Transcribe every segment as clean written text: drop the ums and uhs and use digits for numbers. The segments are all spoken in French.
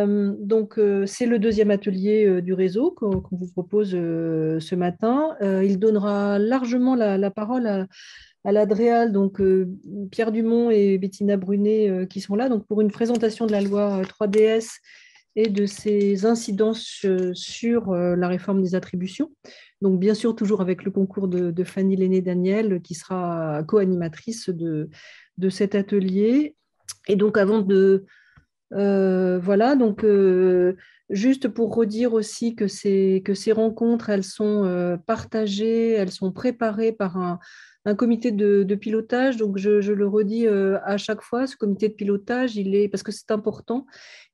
C'est le deuxième atelier du réseau qu'on vous propose ce matin. Il donnera largement la parole à l'Adréal, Pierre Dumont et Bettina Brunet qui sont là pour une présentation de la loi 3DS et de ses incidences sur la réforme des attributions. Donc, bien sûr, toujours avec le concours de Fanny Lenné-Daniel, qui sera co-animatrice de cet atelier. Et donc, avant de... voilà, juste pour redire aussi que ces rencontres, elles sont partagées, elles sont préparées par un comité de pilotage. Donc, je le redis à chaque fois, ce comité de pilotage, parce que c'est important,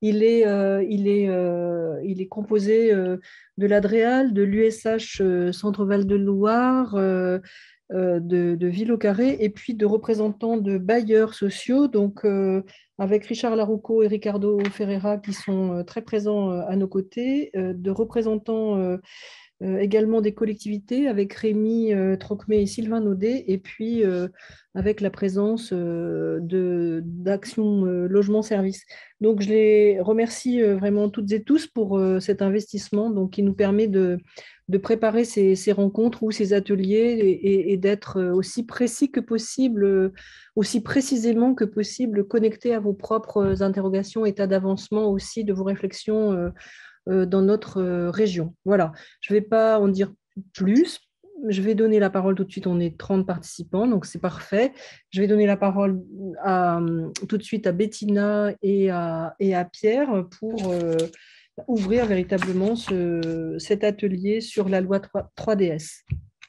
il est composé de l'Adréal, de l'USH Centre-Val de Loire, de Ville au Carré, et puis de représentants de bailleurs sociaux, avec Richard Larouco et Ricardo Ferreira qui sont très présents à nos côtés, de représentants également des collectivités avec Rémi Trocmé et Sylvain Naudet, et puis avec la présence d'Action Logement Service. Donc je les remercie vraiment toutes et tous pour cet investissement qui nous permet de préparer ces rencontres ou ces ateliers et d'être aussi précis que possible, aussi précisément que possible, connecté à vos propres interrogations, état d'avancement aussi de vos réflexions dans notre région. Voilà, je ne vais pas en dire plus. Je vais donner la parole tout de suite. On est 30 participants, donc c'est parfait. Je vais donner la parole tout de suite à Bettina et à Pierre pour ouvrir véritablement cet atelier sur la loi 3DS.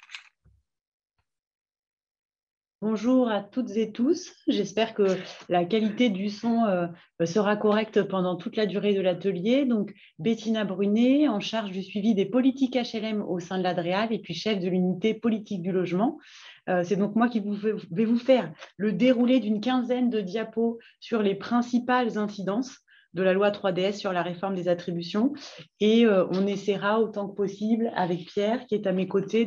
Bonjour à toutes et tous. J'espère que la qualité du son sera correcte pendant toute la durée de l'atelier. Donc, Bettina Brunet, en charge du suivi des politiques HLM au sein de l'Adréal et puis chef de l'unité politique du logement. C'est donc moi qui vais vous faire le déroulé d'une quinzaine de diapos sur les principales incidences de la loi 3DS sur la réforme des attributions. Et on essaiera autant que possible avec Pierre, qui est à mes côtés,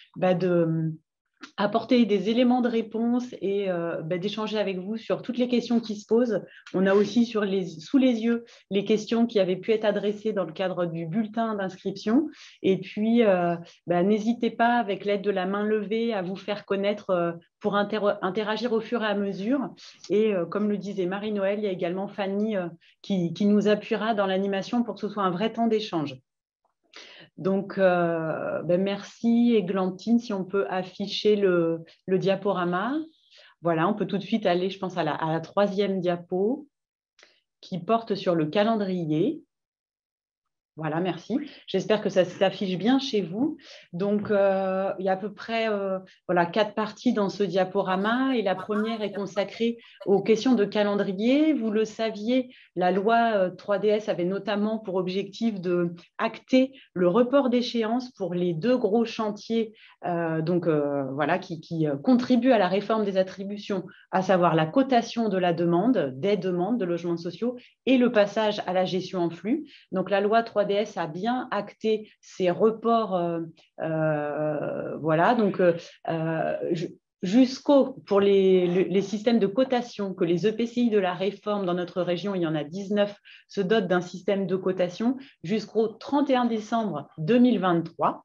apporter des éléments de réponse et d'échanger avec vous sur toutes les questions qui se posent. On a aussi sous les yeux les questions qui avaient pu être adressées dans le cadre du bulletin d'inscription. Et puis, n'hésitez pas, avec l'aide de la main levée, à vous faire connaître pour interagir au fur et à mesure. Et comme le disait Marie-Noël, il y a également Fanny qui nous appuiera dans l'animation pour que ce soit un vrai temps d'échange. Donc, merci Églantine, si on peut afficher le diaporama. Voilà, on peut tout de suite aller, je pense, à la troisième diapo qui porte sur le calendrier. Voilà, merci. J'espère que ça s'affiche bien chez vous. Donc, il y a à peu près 4 parties dans ce diaporama. Et la première est consacrée aux questions de calendrier. Vous le saviez, la loi 3DS avait notamment pour objectif de acter le report d'échéance pour les 2 gros chantiers qui contribuent à la réforme des attributions, à savoir la cotation de la demande, des demandes de logements sociaux et le passage à la gestion en flux. Donc, la loi 3DS a bien acté ces reports. Pour les systèmes de cotation, que les EPCI de la réforme dans notre région, il y en a 19, se dotent d'un système de cotation jusqu'au 31 décembre 2023.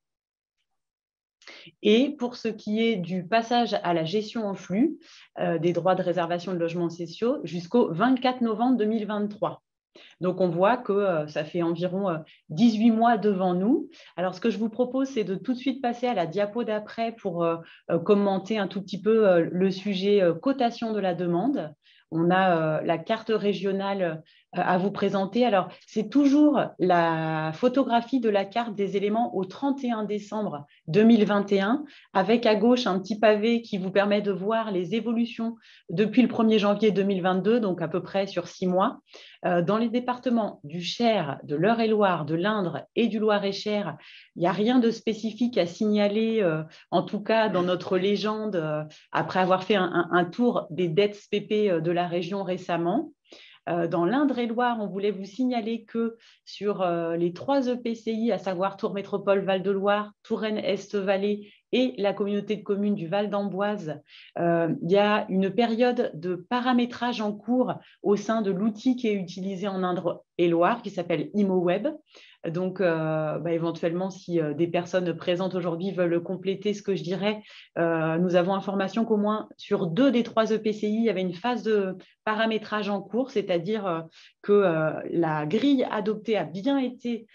Et pour ce qui est du passage à la gestion en flux des droits de réservation de logements sociaux, jusqu'au 24 novembre 2023. Donc, on voit que ça fait environ 18 mois devant nous. Alors, ce que je vous propose, c'est de tout de suite passer à la diapo d'après pour commenter un tout petit peu le sujet cotation de la demande. On a la carte régionale à vous présenter. Alors, c'est toujours la photographie de la carte des éléments au 31 décembre 2021, avec à gauche un petit pavé qui vous permet de voir les évolutions depuis le 1er janvier 2022, donc à peu près sur 6 mois. Dans les départements du Cher, de l'Eure-et-Loir, de l'Indre et du Loir-et-Cher, il n'y a rien de spécifique à signaler, en tout cas dans notre légende, après avoir fait un tour des dettes PP de la région récemment. Dans l'Indre-et-Loire, on voulait vous signaler que sur les 3 EPCI, à savoir Tours Métropole, Val-de-Loire, Touraine Est-Vallée et la communauté de communes du Val d'Amboise, il y a une période de paramétrage en cours au sein de l'outil qui est utilisé en Indre-et-Loire, qui s'appelle ImoWeb. Donc, éventuellement, si des personnes présentes aujourd'hui veulent compléter ce que je dirais, nous avons information qu'au moins sur 2 des 3 EPCI, il y avait une phase de paramétrage en cours, c'est-à-dire que la grille adoptée a bien été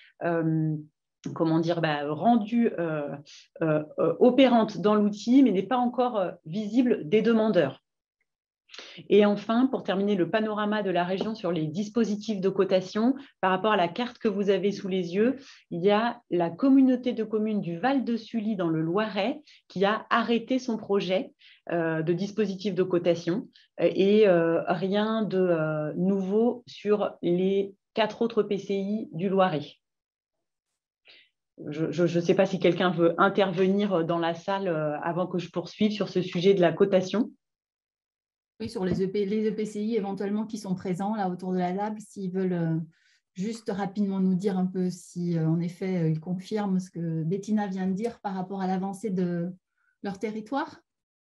rendue opérante dans l'outil, mais n'est pas encore visible des demandeurs. Et enfin, pour terminer le panorama de la région sur les dispositifs de cotation, par rapport à la carte que vous avez sous les yeux, il y a la communauté de communes du Val de Sully dans le Loiret qui a arrêté son projet de dispositif de cotation et rien de nouveau sur les 4 autres PCI du Loiret. Je ne sais pas si quelqu'un veut intervenir dans la salle avant que je poursuive sur ce sujet de la cotation. Oui, sur les EPCI éventuellement qui sont présents là autour de la table, s'ils veulent juste rapidement nous dire un peu si en effet ils confirment ce que Bettina vient de dire par rapport à l'avancée de leur territoire.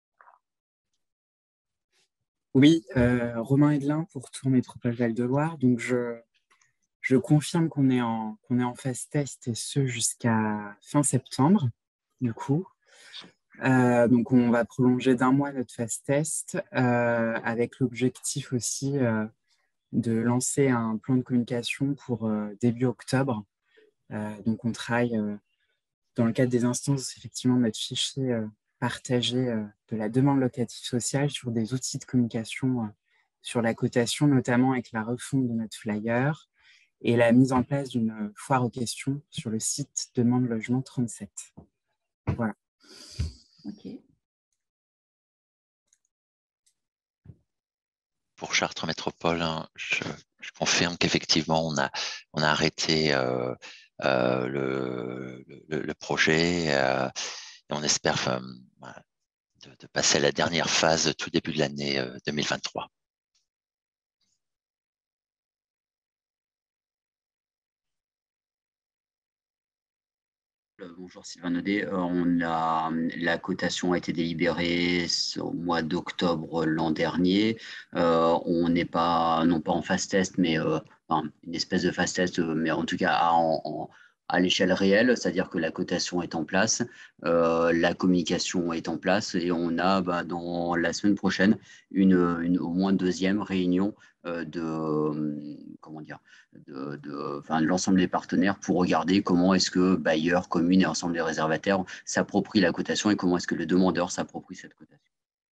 Oui, Romain Hedelin pour Tours Métropole Val-de-Loire. Donc je confirme qu'on est en phase test et ce jusqu'à fin septembre du coup. Donc, on va prolonger d'1 mois notre phase test avec l'objectif aussi de lancer un plan de communication pour début octobre. Donc, on travaille dans le cadre des instances, effectivement, notre fichier partagé de la demande locative sociale sur des outils de communication sur la cotation, notamment avec la refonte de notre flyer et la mise en place d'une foire aux questions sur le site Demande Logement 37. Voilà. Ok. Pour Chartres Métropole, hein, je confirme qu'effectivement, on a arrêté le projet et on espère de passer à la dernière phase tout début de l'année 2023. Bonjour Sylvain Naudet, la cotation a été délibérée au mois d'octobre l'an dernier. On n'est pas, non pas en phase test, mais une espèce de phase test, mais en tout cas à l'échelle réelle, c'est-à-dire que la cotation est en place, la communication est en place et on a dans la semaine prochaine au moins 2e réunion de l'ensemble des partenaires pour regarder comment est-ce que bailleurs, communes et ensemble des réservataires s'approprient la cotation et comment est-ce que le demandeur s'approprie cette cotation.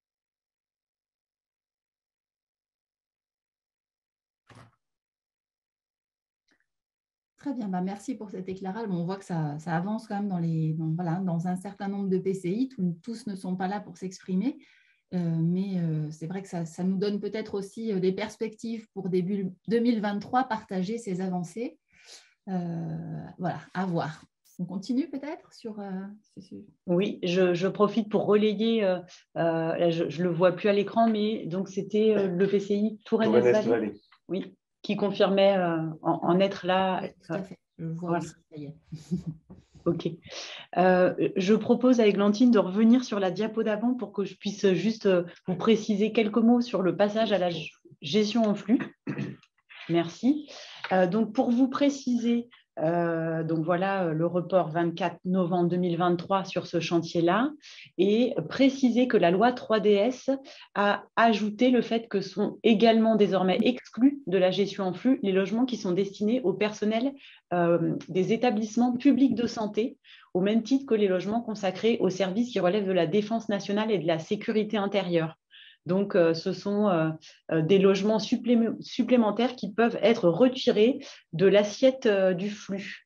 Très bien, merci pour cet éclairage. On voit que ça avance quand même dans un certain nombre de PCI. Tous ne sont pas là pour s'exprimer. Mais c'est vrai que ça nous donne peut-être aussi des perspectives pour début 2023, partager ces avancées. Voilà, à voir. On continue peut-être sur… Oui, je profite pour relayer, je ne le vois plus à l'écran, mais donc c'était le PCI Touraine-Est-Vallée, oui, qui confirmait en être là. Oui, tout à fait, je le vois voilà. aussi, ça y est. Ok. Je propose à Églantine de revenir sur la diapo d'avant pour que je puisse juste vous préciser quelques mots sur le passage à la gestion en flux. Merci. Donc, pour vous préciser, donc voilà le report 24 novembre 2023 sur ce chantier-là et préciser que la loi 3DS a ajouté le fait que sont également désormais exclus de la gestion en flux les logements qui sont destinés au personnel des établissements publics de santé, au même titre que les logements consacrés aux services qui relèvent de la défense nationale et de la sécurité intérieure. Donc, ce sont des logements supplémentaires qui peuvent être retirés de l'assiette du flux.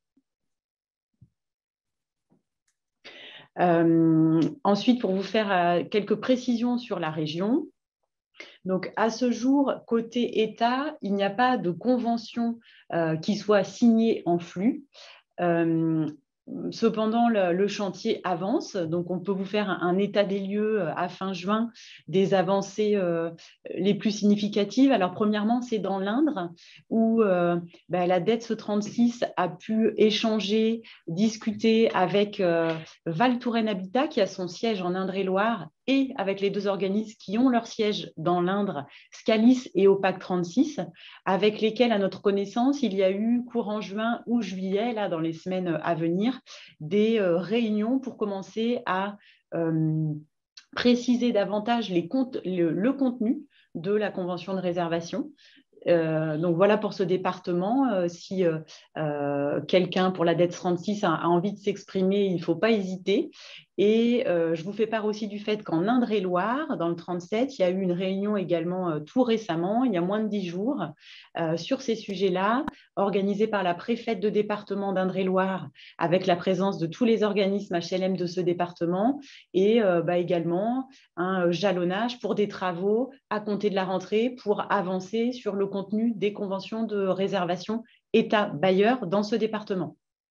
Ensuite, pour vous faire quelques précisions sur la région, donc à ce jour, côté État, il n'y a pas de convention qui soit signée en flux. cependant, le chantier avance, donc on peut vous faire un état des lieux à fin juin des avancées les plus significatives. Alors, premièrement, c'est dans l'Indre où la DETS 36 a pu échanger, discuter avec Val Touraine Habitat, qui a son siège en Indre-et-Loire, et avec les 2 organismes qui ont leur siège dans l'Indre, Scalis et OPAC 36, avec lesquels, à notre connaissance, il y a eu courant juin ou juillet, là, dans les semaines à venir, des réunions pour commencer à préciser davantage le contenu de la convention de réservation. Donc voilà pour ce département. Si quelqu'un pour la DETS 36 a envie de s'exprimer, il ne faut pas hésiter. Et je vous fais part aussi du fait qu'en Indre-et-Loire, dans le 37, il y a eu une réunion également tout récemment, il y a moins de 10 jours, sur ces sujets-là, organisée par la préfète de département d'Indre-et-Loire, avec la présence de tous les organismes HLM de ce département, et également un jalonnage pour des travaux à compter de la rentrée pour avancer sur le contenu des conventions de réservation État-bailleur dans ce département.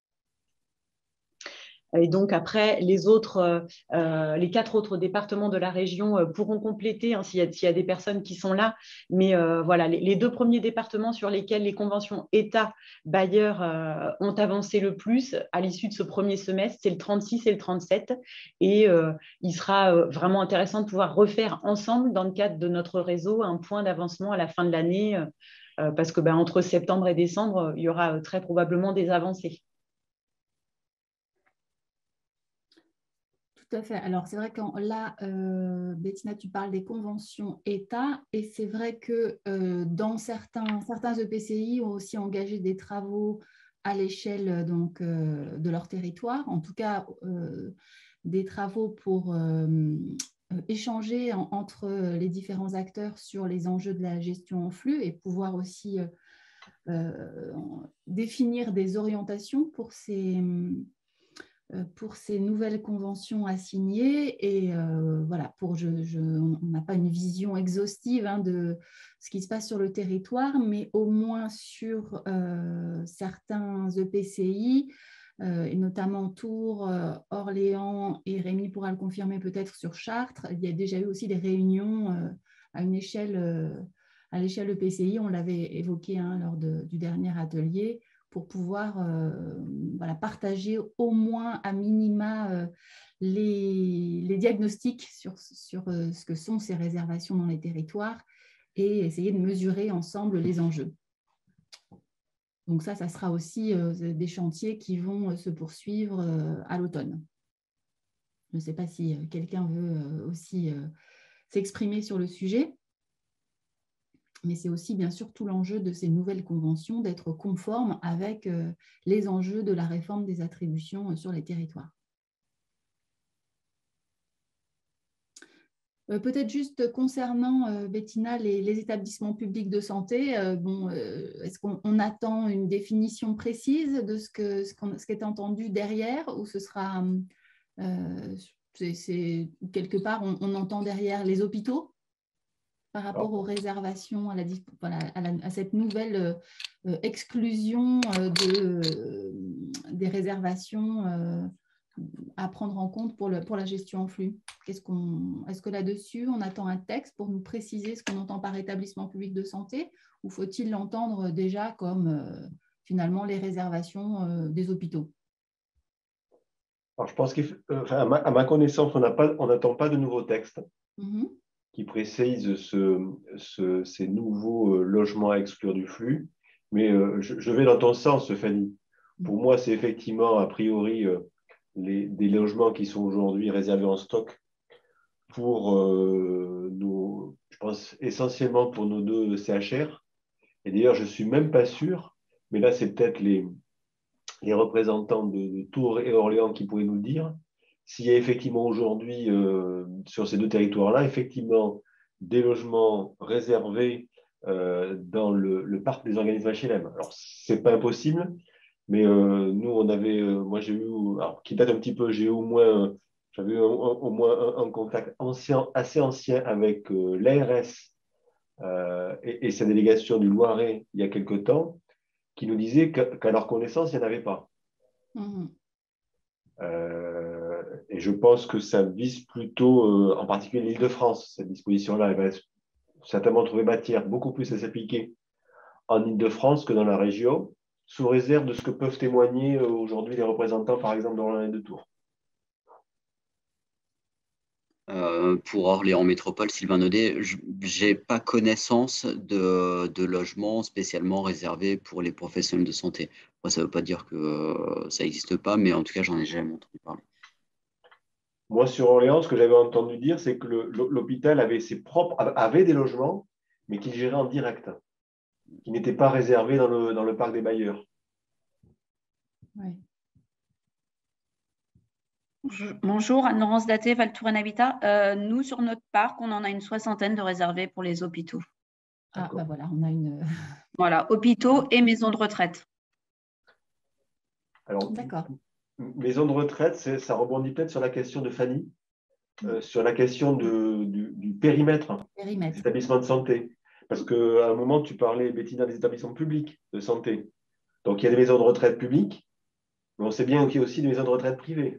Et donc après, les 4 autres départements de la région pourront compléter hein, s'il y a des personnes qui sont là. Mais voilà, les 2 premiers départements sur lesquels les conventions État-bailleur ont avancé le plus à l'issue de ce premier semestre, c'est le 36 et le 37. Et il sera vraiment intéressant de pouvoir refaire ensemble, dans le cadre de notre réseau, un point d'avancement à la fin de l'année, parce que entre septembre et décembre, il y aura très probablement des avancées. Tout à fait. Alors, c'est vrai que là, Bettina, tu parles des conventions État, et c'est vrai que dans certains EPCI ont aussi engagé des travaux à l'échelle de leur territoire, en tout cas des travaux pour échanger entre les différents acteurs sur les enjeux de la gestion en flux et pouvoir aussi définir des orientations pour ces nouvelles conventions à signer. Et voilà, on n'a pas une vision exhaustive hein, de ce qui se passe sur le territoire, mais au moins sur certains EPCI, et notamment Tours, Orléans, et Rémi pourra le confirmer peut-être sur Chartres, il y a déjà eu aussi des réunions à l'échelle EPCI, on l'avait évoqué hein, lors du dernier atelier, pour pouvoir partager au moins à minima les diagnostics sur ce que sont ces réservations dans les territoires et essayer de mesurer ensemble les enjeux. Donc ça sera aussi des chantiers qui vont se poursuivre à l'automne. Je ne sais pas si quelqu'un veut aussi s'exprimer sur le sujet. Mais c'est aussi bien sûr tout l'enjeu de ces nouvelles conventions d'être conformes avec les enjeux de la réforme des attributions sur les territoires. Peut-être juste concernant, Bettina, les établissements publics de santé, est-ce qu'on attend une définition précise de ce qui est entendu derrière, ou ce sera c'est quelque part, on entend derrière les hôpitaux par rapport aux réservations, à cette nouvelle exclusion des réservations à prendre en compte pour la gestion en flux. Est-ce que là-dessus, on attend un texte pour nous préciser ce qu'on entend par établissement public de santé, ou faut-il l'entendre déjà comme finalement les réservations des hôpitaux? Alors, je pense qu'à ma connaissance, on n'attend pas de nouveaux textes. Qui précise ces nouveaux logements à exclure du flux. Mais je vais dans ton sens, Fanny. Pour moi, c'est effectivement, a priori, des logements qui sont aujourd'hui réservés en stock pour je pense essentiellement pour nos 2 CHR. Et d'ailleurs, je ne suis même pas sûr, mais là, c'est peut-être les représentants de Tours et Orléans qui pourraient nous le dire, s'il y a effectivement aujourd'hui, sur ces 2 territoires-là, effectivement, des logements réservés dans le parc des organismes HLM. Alors, ce n'est pas impossible, mais nous, on avait, moi j'ai eu, alors, qui date un petit peu, j'avais eu au moins un contact assez ancien avec l'ARS et sa délégation du Loiret il y a quelque temps, qui nous disait qu'à leur connaissance, il n'y en avait pas. Et je pense que ça vise plutôt, en particulier l'Île-de-France, cette disposition-là. Elle va certainement trouver matière beaucoup plus à s'appliquer en Île-de-France que dans la région, sous réserve de ce que peuvent témoigner aujourd'hui les représentants, par exemple, d'Orléans et de Tours. Pour Orléans Métropole, Sylvain Naudet, je n'ai pas connaissance de logements spécialement réservés pour les professionnels de santé. Moi, ça ne veut pas dire que ça n'existe pas, mais en tout cas, j'en ai jamais entendu parler. Moi, sur Orléans, ce que j'avais entendu dire, c'est que l'hôpital avait des logements, mais qu'il gérait en direct, qui n'étaient pas réservés dans le parc des bailleurs. Oui. Bonjour, Anne-Laurence Daté, Val Touraine Habitat. Nous, sur notre parc, on en a une 60aine de réservés pour les hôpitaux. Ah, bah voilà, on a une… Voilà, hôpitaux et maisons de retraite. Alors, d'accord. Maison de retraite, ça rebondit peut-être sur la question de Fanny, sur la question du périmètre des établissements de santé. Parce qu'à un moment, tu parlais, Bettina, des établissements publics de santé. Donc, il y a des maisons de retraite publiques, mais on sait bien qu'il y a aussi des maisons de retraite privées.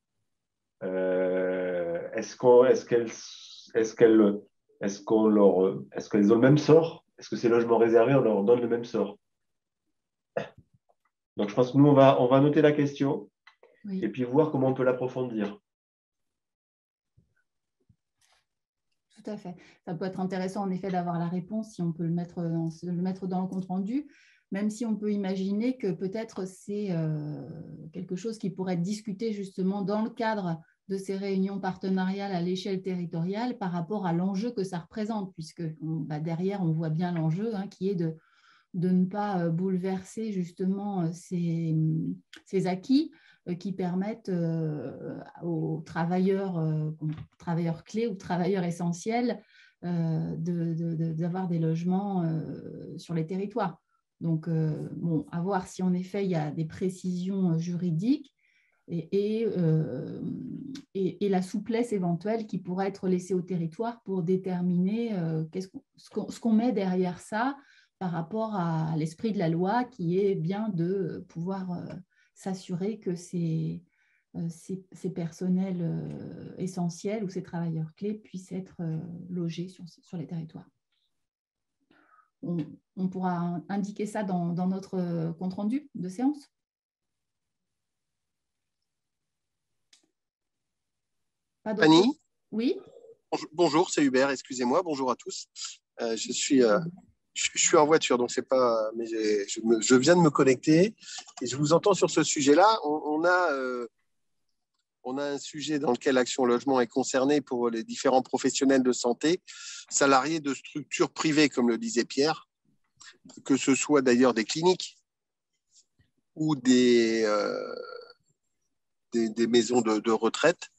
Est-ce qu'elles ont le même sort? Est-ce que ces logements réservés, on leur donne le même sort? Donc, je pense que nous, on va noter la question et puis voir comment on peut l'approfondir. Tout à fait. Ça peut être intéressant, en effet, d'avoir la réponse si on peut le mettre dans le compte-rendu, même si on peut imaginer que peut-être c'est quelque chose qui pourrait être discuté justement dans le cadre de ces réunions partenariales à l'échelle territoriale par rapport à l'enjeu que ça représente, puisque derrière, on voit bien l'enjeu qui est de ne pas bouleverser justement ces acquis qui permettent aux travailleurs clés ou travailleurs essentiels d'avoir des logements sur les territoires. Donc, à voir si en effet il y a des précisions juridiques et la souplesse éventuelle qui pourrait être laissée au territoire pour déterminer ce qu'on met derrière ça par rapport à l'esprit de la loi qui est bien de pouvoir s'assurer que ces personnels essentiels ou ces travailleurs clés puissent être logés sur les territoires. On pourra indiquer ça dans notre compte-rendu de séance. Annie ? Oui. Bonjour, c'est Hubert, excusez-moi, bonjour à tous. Je suis en voiture, donc c'est pas, mais je viens de me connecter et je vous entends sur ce sujet-là. On a un sujet dans lequel Action Logement est concerné pour les différents professionnels de santé, salariés de structures privées, comme le disait Pierre, que ce soit d'ailleurs des cliniques ou des maisons de retraite.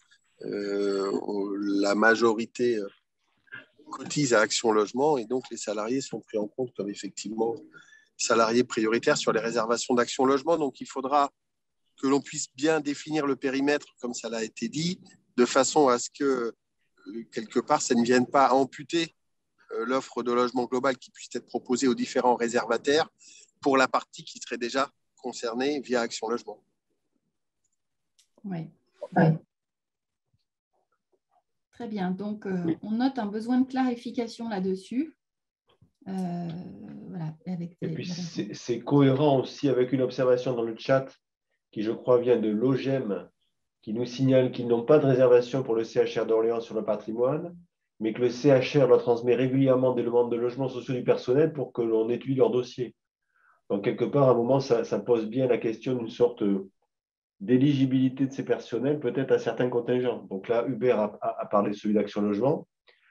La majorité cotise à Action Logement et donc les salariés sont pris en compte comme effectivement salariés prioritaires sur les réservations d'Action Logement. Donc il faudra que l'on puisse bien définir le périmètre, comme ça l'a été dit, de façon à ce que quelque part ça ne vienne pas amputer l'offre de logement global qui puisse être proposée aux différents réservataires pour la partie qui serait déjà concernée via Action Logement. Oui. Très bien, donc on note un besoin de clarification là-dessus. Voilà, et puis c'est cohérent aussi avec une observation dans le chat qui, je crois, vient de l'OGEM, qui nous signale qu'ils n'ont pas de réservation pour le CHR d'Orléans sur le patrimoine, mais que le CHR leur transmet régulièrement des demandes de logements sociaux du personnel pour que l'on étudie leur dossier. Donc, quelque part, à un moment, ça pose bien la question d'une sorte d'éligibilité de ces personnels, peut-être à certains contingents. Donc là, Hubert a parlé de celui d'Action Logement.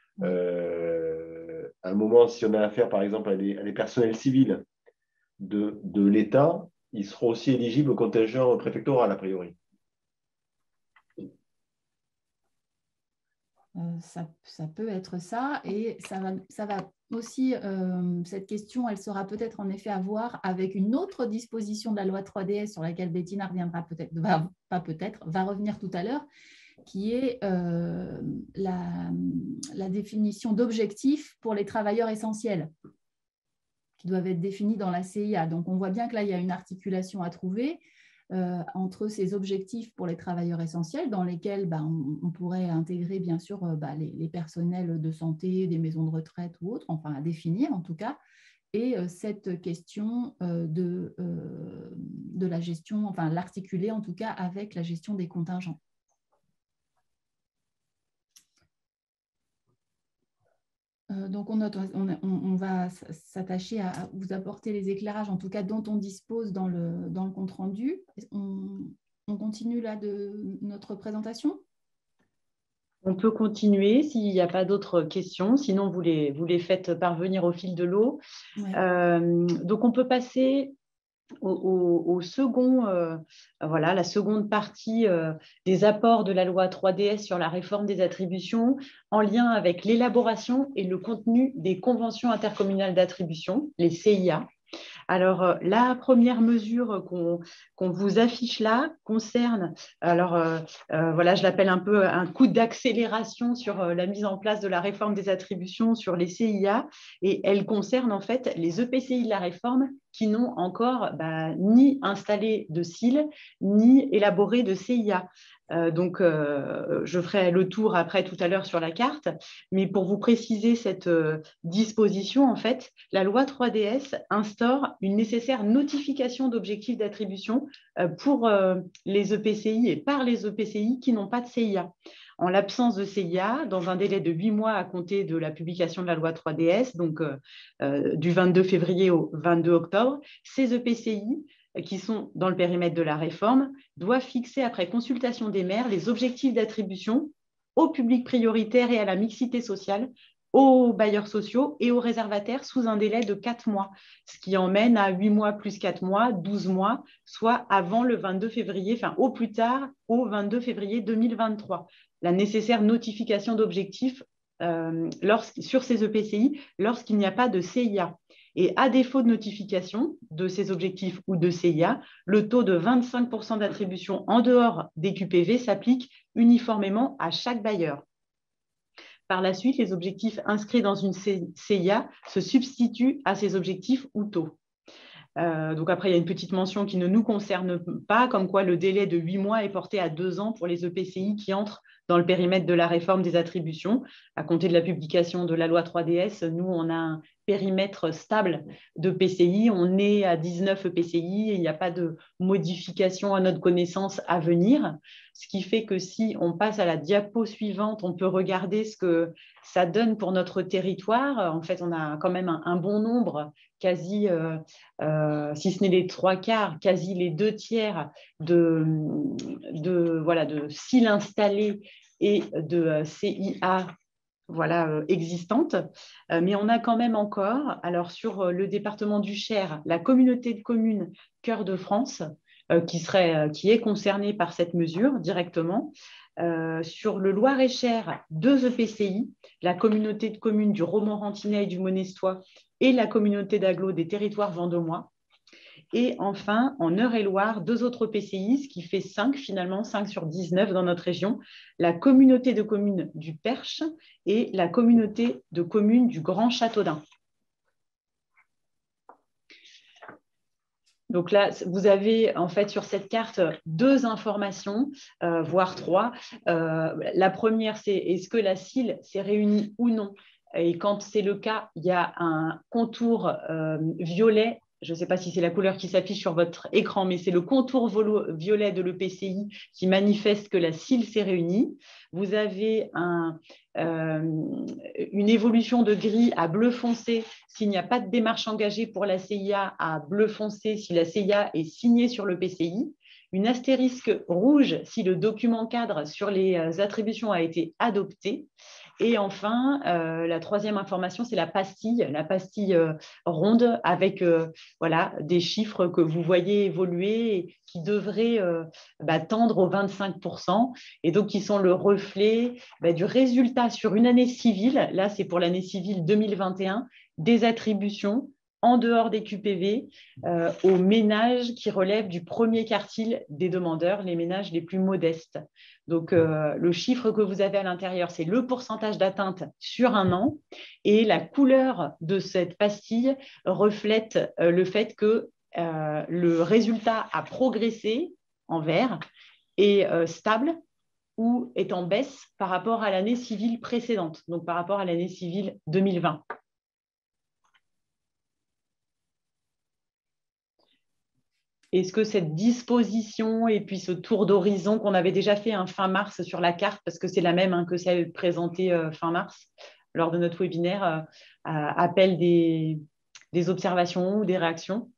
À un moment, si on a affaire, par exemple, à des personnels civils de l'État, ils seront aussi éligibles au contingent préfectoral, a priori. Ça peut être ça, et ça va aussi, cette question, elle sera peut-être en effet à voir avec une autre disposition de la loi 3DS sur laquelle Bettina reviendra va revenir tout à l'heure, qui est la définition d'objectifs pour les travailleurs essentiels, qui doivent être définis dans la CIA. Donc, on voit bien que là, il y a une articulation à trouver entre ces objectifs pour les travailleurs essentiels, dans lesquels on pourrait intégrer bien sûr les personnels de santé, des maisons de retraite ou autres, enfin à définir en tout cas, et cette question de la gestion, enfin l'articuler en tout cas avec la gestion des contingents. Donc, on va s'attacher à vous apporter les éclairages, en tout cas dont on dispose dans le compte-rendu. On continue là de notre présentation? On peut continuer s'il n'y a pas d'autres questions, sinon vous les faites parvenir au fil de l'eau. Ouais. Donc, on peut passer au second, la seconde partie des apports de la loi 3DS sur la réforme des attributions en lien avec l'élaboration et le contenu des conventions intercommunales d'attribution, les CIA. Alors, la première mesure qu'on vous affiche là concerne, je l'appelle un peu un coup d'accélération sur la mise en place de la réforme des attributions sur les CIA, et elle concerne en fait les EPCI de la réforme qui n'ont encore ni installé de CIL, ni élaboré de CIA. Je ferai le tour après tout à l'heure sur la carte, mais pour vous préciser cette disposition, en fait, la loi 3DS instaure une nécessaire notification d'objectifs d'attribution pour les EPCI et par les EPCI qui n'ont pas de CIA. En l'absence de CIA, dans un délai de 8 mois à compter de la publication de la loi 3DS, donc du 22 février au 22 octobre, ces EPCI qui sont dans le périmètre de la réforme doivent fixer, après consultation des maires, les objectifs d'attribution au public prioritaire et à la mixité sociale, aux bailleurs sociaux et aux réservataires sous un délai de 4 mois, ce qui emmène à 8 mois plus 4 mois, 12 mois, soit avant le 22 février, enfin au plus tard au 22 février 2023. La nécessaire notification d'objectifs sur ces EPCI lorsqu'il n'y a pas de CIA. Et à défaut de notification de ces objectifs ou de CIA, le taux de 25% d'attribution en dehors des QPV s'applique uniformément à chaque bailleur. Par la suite, les objectifs inscrits dans une CIA se substituent à ces objectifs ou taux. Donc après, il y a une petite mention qui ne nous concerne pas, comme quoi le délai de 8 mois est porté à 2 ans pour les EPCI qui entrent dans le périmètre de la réforme des attributions. À compter de la publication de la loi 3DS, nous, on a un périmètre stable de PCI. On est à 19 EPCI et il n'y a pas de modification à notre connaissance à venir. Ce qui fait que si on passe à la diapo suivante, on peut regarder ce que ça donne pour notre territoire. En fait, on a quand même un bon nombre, quasi, si ce n'est les 3/4, quasi les 2/3 de CIL installés et de CIA existantes, mais on a quand même encore, alors sur le département du Cher, la communauté de communes Cœur de France, qui est concernée par cette mesure directement. Sur le Loir-et-Cher, 2 EPCI, la communauté de communes du Romorantinais et du Monestois et la communauté d'agglo des territoires vendômois. Et enfin, en Eure-et-Loire, 2 autres EPCI, ce qui fait 5 finalement, 5 sur 19 dans notre région, la communauté de communes du Perche et la communauté de communes du Grand Châteaudun. Donc là, vous avez en fait sur cette carte 2 informations, voire 3. La première, c'est est-ce que la CIL s'est réunie ou non? Et quand c'est le cas, il y a un contour violet. Je ne sais pas si c'est la couleur qui s'affiche sur votre écran, mais c'est le contour violet de l'EPCI qui manifeste que la CIL s'est réunie. Vous avez une évolution de gris à bleu foncé s'il n'y a pas de démarche engagée pour la CIA, à bleu foncé si la CIA est signée sur l'EPCI. Une astérisque rouge si le document cadre sur les attributions a été adopté. Et enfin, la troisième information, c'est la pastille ronde avec des chiffres que vous voyez évoluer et qui devraient tendre aux 25% et donc qui sont le reflet du résultat sur une année civile. Là, c'est pour l'année civile 2021, des attributions en dehors des QPV aux ménages qui relèvent du premier quartile des demandeurs, les ménages les plus modestes. Donc, le chiffre que vous avez à l'intérieur, c'est le pourcentage d'atteinte sur un an et la couleur de cette pastille reflète le fait que le résultat a progressé en vert, est stable ou est en baisse par rapport à l'année civile précédente, donc par rapport à l'année civile 2020. Est-ce que cette disposition et puis ce tour d'horizon qu'on avait déjà fait fin mars sur la carte, parce que c'est la même que celle présentée fin mars lors de notre webinaire, appelle des observations ou des réactions?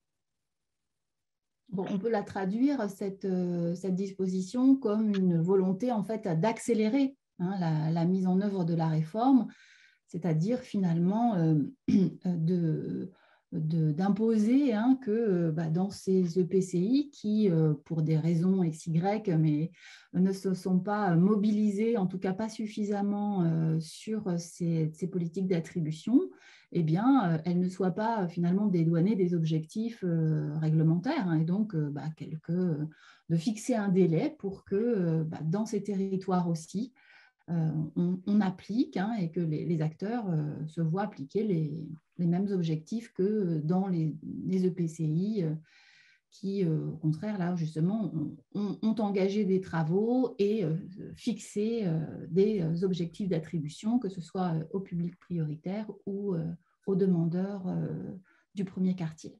Bon, on peut la traduire, cette disposition, comme une volonté en fait d'accélérer la mise en œuvre de la réforme, c'est-à-dire finalement d'imposer que dans ces EPCI qui, pour des raisons XY, mais ne se sont pas mobilisés, en tout cas pas suffisamment sur ces politiques d'attribution, eh bien, elles ne soient pas finalement dédouanées des objectifs réglementaires, et donc de fixer un délai pour que dans ces territoires aussi, on applique et que les acteurs se voient appliquer les mêmes objectifs que dans les EPCI qui, au contraire, là, justement, ont engagé des travaux et fixé des objectifs d'attribution, que ce soit au public prioritaire ou aux demandeurs du premier quartile.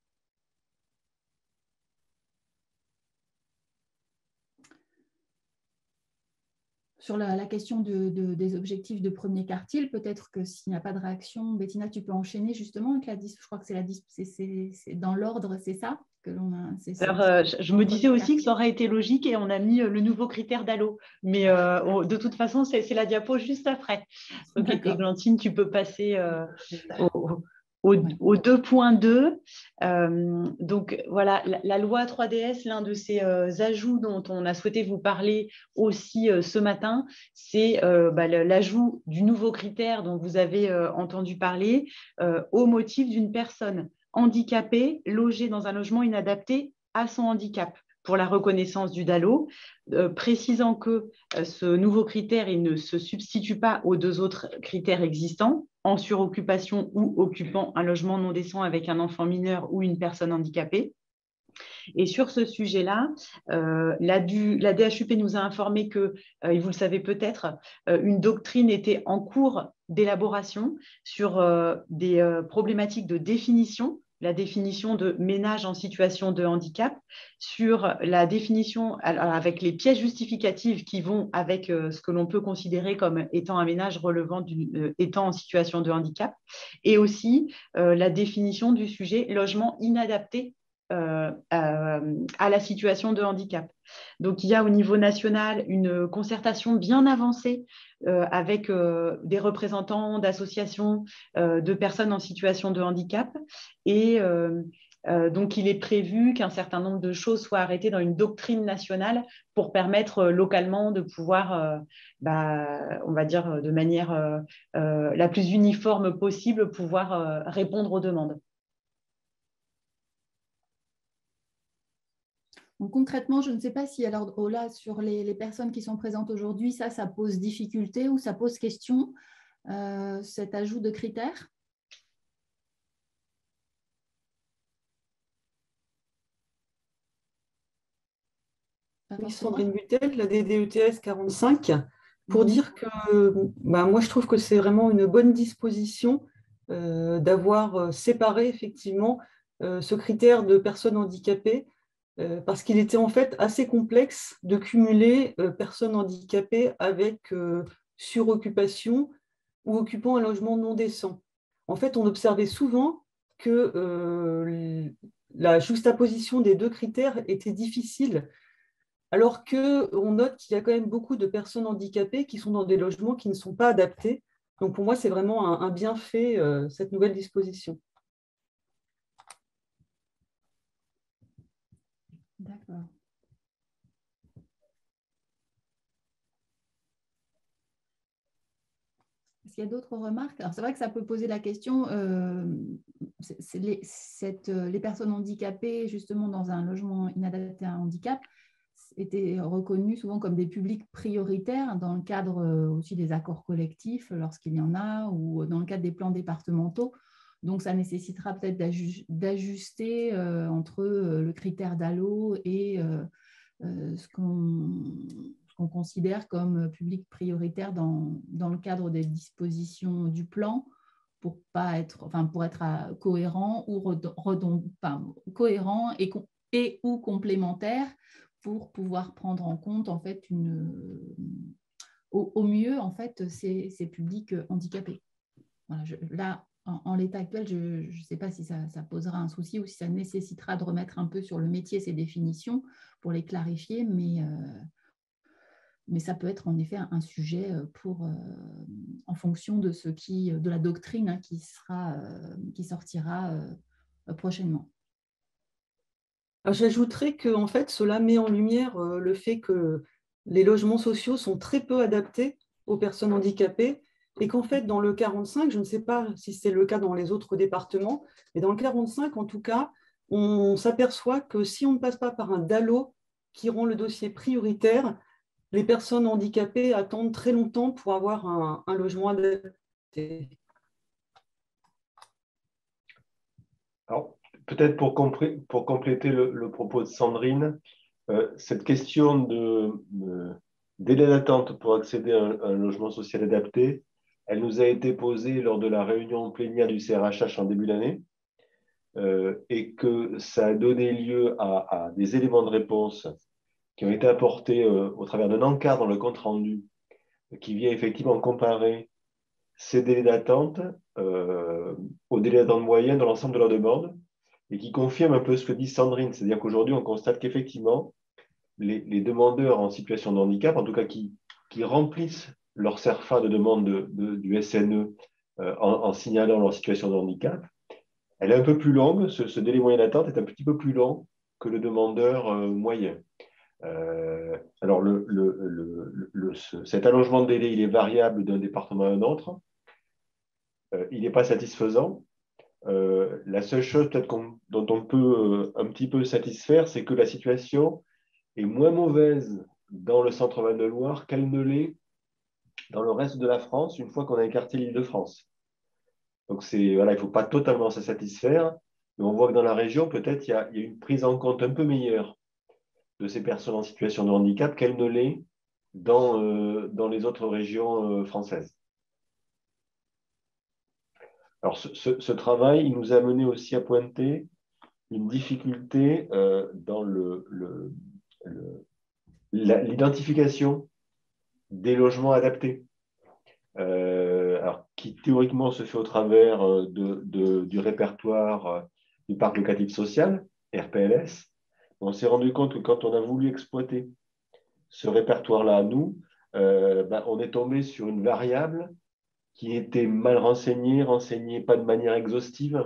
Sur la question des objectifs de premier quartile, peut-être que s'il n'y a pas de réaction, Bettina, tu peux enchaîner justement avec je crois que c'est dans l'ordre, c'est ça que l'on a. Alors, je me disais aussi que ça aurait été logique et on a mis le nouveau critère d'Allo. Mais de toute façon, c'est la diapo juste après. Donc, Églantine, tu peux passer au 2.2. Donc, voilà, la loi 3DS, l'un de ces ajouts dont on a souhaité vous parler aussi ce matin, c'est l'ajout du nouveau critère dont vous avez entendu parler au motif d'une personne handicapée logée dans un logement inadapté à son handicap pour la reconnaissance du DALO, précisant que ce nouveau critère il ne se substitue pas aux deux autres critères existants, en suroccupation ou occupant un logement non décent avec un enfant mineur ou une personne handicapée. Et sur ce sujet-là, la DHUP nous a informé que, et vous le savez peut-être, une doctrine était en cours d'élaboration sur des problématiques de définition, la définition de ménage en situation de handicap, sur la définition avec les pièces justificatives qui vont avec ce que l'on peut considérer comme étant un ménage relevant étant en situation de handicap, et aussi la définition du sujet logement inadapté à la situation de handicap. Donc, il y a au niveau national une concertation bien avancée avec des représentants d'associations de personnes en situation de handicap et donc, il est prévu qu'un certain nombre de choses soient arrêtées dans une doctrine nationale pour permettre localement de pouvoir, on va dire de manière la plus uniforme possible, pouvoir répondre aux demandes. Donc, concrètement, je ne sais pas si alors là, sur les personnes qui sont présentes aujourd'hui, ça pose difficulté ou ça pose question, cet ajout de critères? Oui, Sandrine Butel, la DDETS 45, pour dire que moi je trouve que c'est vraiment une bonne disposition d'avoir séparé effectivement ce critère de personnes handicapées parce qu'il était en fait assez complexe de cumuler personnes handicapées avec suroccupation ou occupant un logement non décent. En fait, on observait souvent que la juxtaposition des deux critères était difficile, alors qu'on note qu'il y a quand même beaucoup de personnes handicapées qui sont dans des logements qui ne sont pas adaptés. Donc pour moi, c'est vraiment un bienfait, cette nouvelle disposition. D'accord. Est-ce qu'il y a d'autres remarques? Alors, c'est vrai que ça peut poser la question, les personnes handicapées, justement, dans un logement inadapté à un handicap, étaient reconnues souvent comme des publics prioritaires dans le cadre aussi des accords collectifs, lorsqu'il y en a, ou dans le cadre des plans départementaux. Donc, ça nécessitera peut-être d'ajuster entre le critère DALO et ce qu'on considère comme public prioritaire dans le cadre des dispositions du plan pour être cohérent ou cohérent et ou complémentaire pour pouvoir prendre en compte en fait au mieux en fait ces publics handicapés. Voilà, là, en l'état actuel, je ne sais pas si ça posera un souci ou si ça nécessitera de remettre un peu sur le métier ces définitions pour les clarifier, mais ça peut être en effet un sujet en fonction de la doctrine qui sortira prochainement. J'ajouterais que en fait, cela met en lumière le fait que les logements sociaux sont très peu adaptés aux personnes handicapées et qu'en fait, dans le 45, je ne sais pas si c'est le cas dans les autres départements, mais dans le 45, en tout cas, on s'aperçoit que si on ne passe pas par un DALO qui rend le dossier prioritaire, les personnes handicapées attendent très longtemps pour avoir un logement adapté. Alors, peut-être pour compléter le propos de Sandrine, cette question de délai d'attente pour accéder à un logement social adapté, elle nous a été posée lors de la réunion plénière du CRHH en début d'année et que ça a donné lieu à des éléments de réponse qui ont été apportés au travers d'un encart dans le compte-rendu qui vient effectivement comparer ces délais d'attente aux délais d'attente moyens dans l'ensemble de la demande et qui confirme un peu ce que dit Sandrine, c'est-à-dire qu'aujourd'hui, on constate qu'effectivement, les demandeurs en situation de handicap, en tout cas qui remplissent leur CERFA de demande du SNE en signalant leur situation de handicap, elle est un peu plus longue, ce délai moyen d'attente est un petit peu plus long que le demandeur moyen. Alors, cet allongement de délai, il est variable d'un département à un autre. Il n'est pas satisfaisant. La seule chose peut-être dont on peut un petit peu satisfaire, c'est que la situation est moins mauvaise dans le centre Val-de-Loire qu'elle ne l'est dans le reste de la France une fois qu'on a écarté l'Île-de-France. Donc, voilà, il ne faut pas totalement se satisfaire, mais on voit que dans la région, peut-être, il y a une prise en compte un peu meilleure de ces personnes en situation de handicap qu'elle ne l'est dans les autres régions françaises. Alors, ce travail, il nous a mené aussi à pointer une difficulté dans l'identification des logements adaptés, alors, qui théoriquement se fait au travers du répertoire du parc locatif social, RPLS. On s'est rendu compte que quand on a voulu exploiter ce répertoire-là à nous, on est tombé sur une variable qui était mal renseignée pas de manière exhaustive.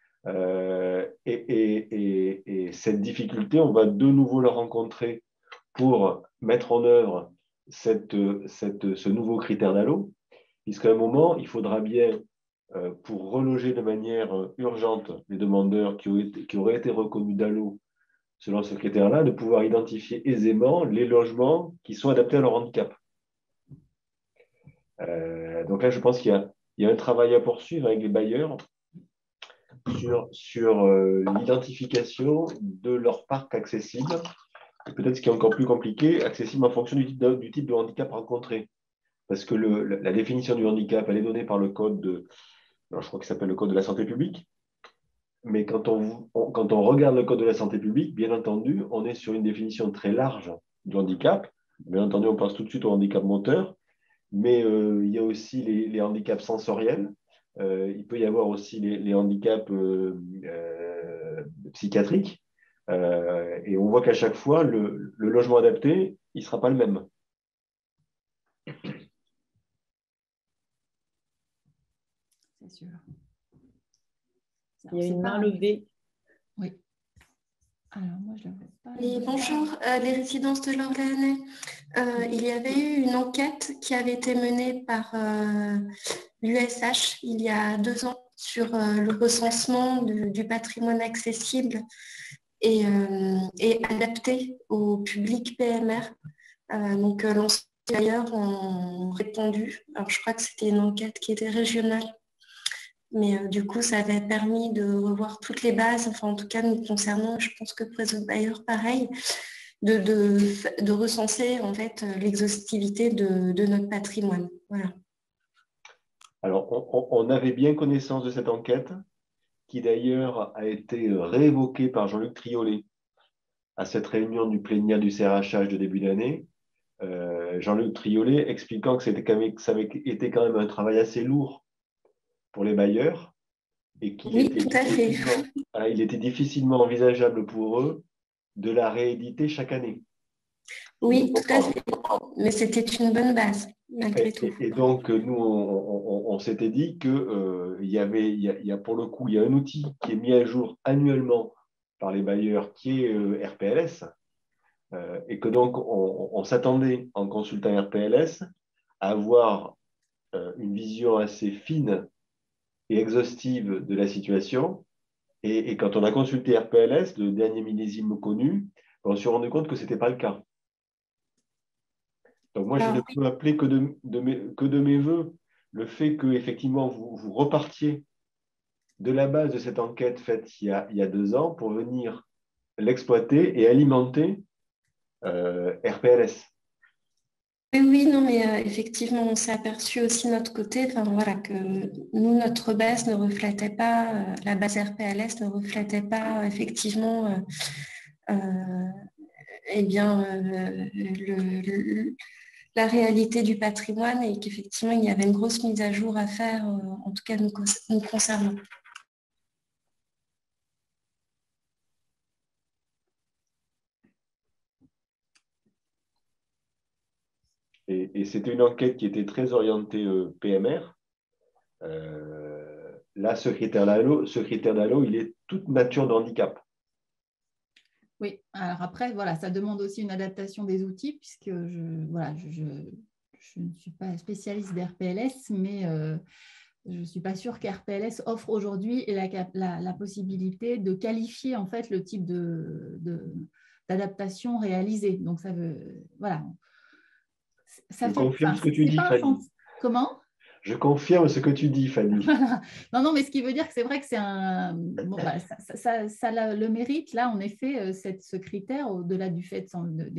Et cette difficulté, on va de nouveau la rencontrer pour mettre en œuvre ce nouveau critère DALO, puisqu'à un moment, il faudra bien, pour reloger de manière urgente les demandeurs qui auraient été reconnus DALO selon ce critère-là, de pouvoir identifier aisément les logements qui sont adaptés à leur handicap. Donc là, je pense qu'il y a un travail à poursuivre avec les bailleurs sur l'identification de leur parc accessible, et peut-être ce qui est encore plus compliqué, accessible en fonction du type de handicap rencontré. Parce que la définition du handicap, elle est donnée par le code je crois qu'il s'appelle le code de la santé publique, mais quand on regarde le code de la santé publique, bien entendu, on est sur une définition très large du handicap. Bien entendu, on pense tout de suite au handicap moteur, mais il y a aussi les handicaps sensoriels. Il peut y avoir aussi les handicaps psychiatriques. Et on voit qu'à chaque fois, le logement adapté, il ne sera pas le même. C'est sûr. Il y a une main levée. Oui. Alors, moi, je ne la vois pas. Et bonjour, les résidences de l'Orléanais. Il y avait eu une enquête qui avait été menée par l'USH il y a 2 ans sur le recensement du patrimoine accessible et adapté au public PMR. Donc, l'ensemble d'ailleurs ont répondu. Alors, je crois que c'était une enquête qui était régionale. Mais du coup, ça avait permis de revoir toutes les bases, enfin en tout cas nous concernant, je pense que pour les autres bailleurs, pareil, de recenser en fait l'exhaustivité de notre patrimoine. Voilà. Alors, on avait bien connaissance de cette enquête, qui d'ailleurs a été réévoquée par Jean-Luc Triolet à cette réunion du plénière du CRHH de début d'année. Jean-Luc Triolet expliquant que ça avait été quand même un travail assez lourd pour les bailleurs et qu'il il était difficilement envisageable pour eux de la rééditer chaque année. Oui, tout à fait. Mais c'était une bonne base, malgré tout. Et donc, nous, on s'était dit qu'il y a pour le coup, il y a un outil qui est mis à jour annuellement par les bailleurs qui est RPLS, et que donc, on s'attendait, en consultant RPLS, à avoir une vision assez fine et exhaustive de la situation. Et quand on a consulté RPLS, le dernier millésime connu, on s'est rendu compte que ce n'était pas le cas. Donc moi, je ne peux appeler que de mes voeux le fait que effectivement vous repartiez de la base de cette enquête faite il y a 2 ans pour venir l'exploiter et alimenter RPLS. Oui, non, mais effectivement, on s'est aperçu aussi de notre côté, enfin, voilà, que nous, notre base ne reflétait pas, la base RPLS ne reflétait pas effectivement eh bien, la réalité du patrimoine et qu'effectivement, il y avait une grosse mise à jour à faire, en tout cas nous concernant. Et c'était une enquête qui était très orientée PMR. Là, ce critère d'ALO, il est toute nature de handicap. Oui, alors après, voilà, ça demande aussi une adaptation des outils, puisque je ne suis pas spécialiste d'RPLS, mais je ne suis pas sûre qu'RPLS offre aujourd'hui la possibilité de qualifier en fait le type d'adaptation réalisée. Donc, ça veut. Voilà. Je confirme ce que tu dis, Fanny. Comment ? Je confirme ce que tu dis, Fanny. Voilà. Non, mais ce qui veut dire que c'est vrai que c'est un. Bon, ça a le mérite, là, en effet, ce critère, au-delà du fait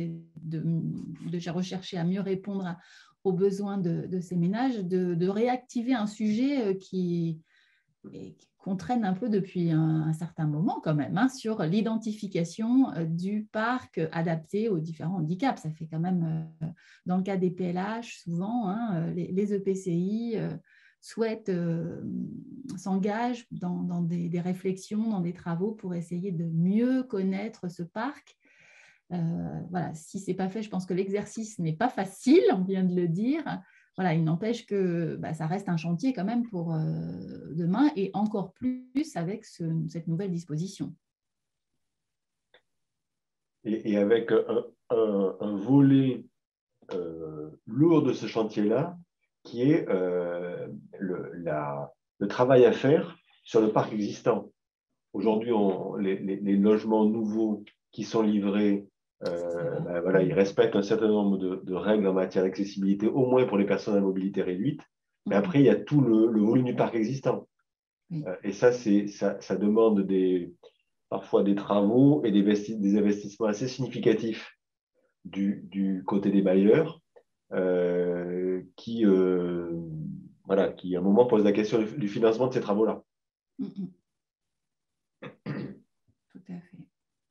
de rechercher à mieux répondre aux besoins de ces ménages, de réactiver un sujet qu'on traîne un peu depuis un certain moment quand même, sur l'identification du parc adapté aux différents handicaps. Ça fait quand même, dans le cas des PLH, souvent, les EPCI s'engagent dans des réflexions, dans des travaux pour essayer de mieux connaître ce parc. Voilà, si ce n'est pas fait, je pense que l'exercice n'est pas facile, on vient de le dire. Voilà, il n'empêche que ça reste un chantier quand même pour demain et encore plus avec cette nouvelle disposition. Et avec un volet lourd de ce chantier-là, qui est le travail à faire sur le parc existant. Aujourd'hui, les logements nouveaux qui sont livrés, ils respectent un certain nombre de règles en matière d'accessibilité, au moins pour les personnes à mobilité réduite. Mais après, il y a tout le volume du parc existant. Et ça demande parfois des travaux et des investissements assez significatifs du côté des bailleurs, qui à un moment posent la question du financement de ces travaux-là. Tout à fait.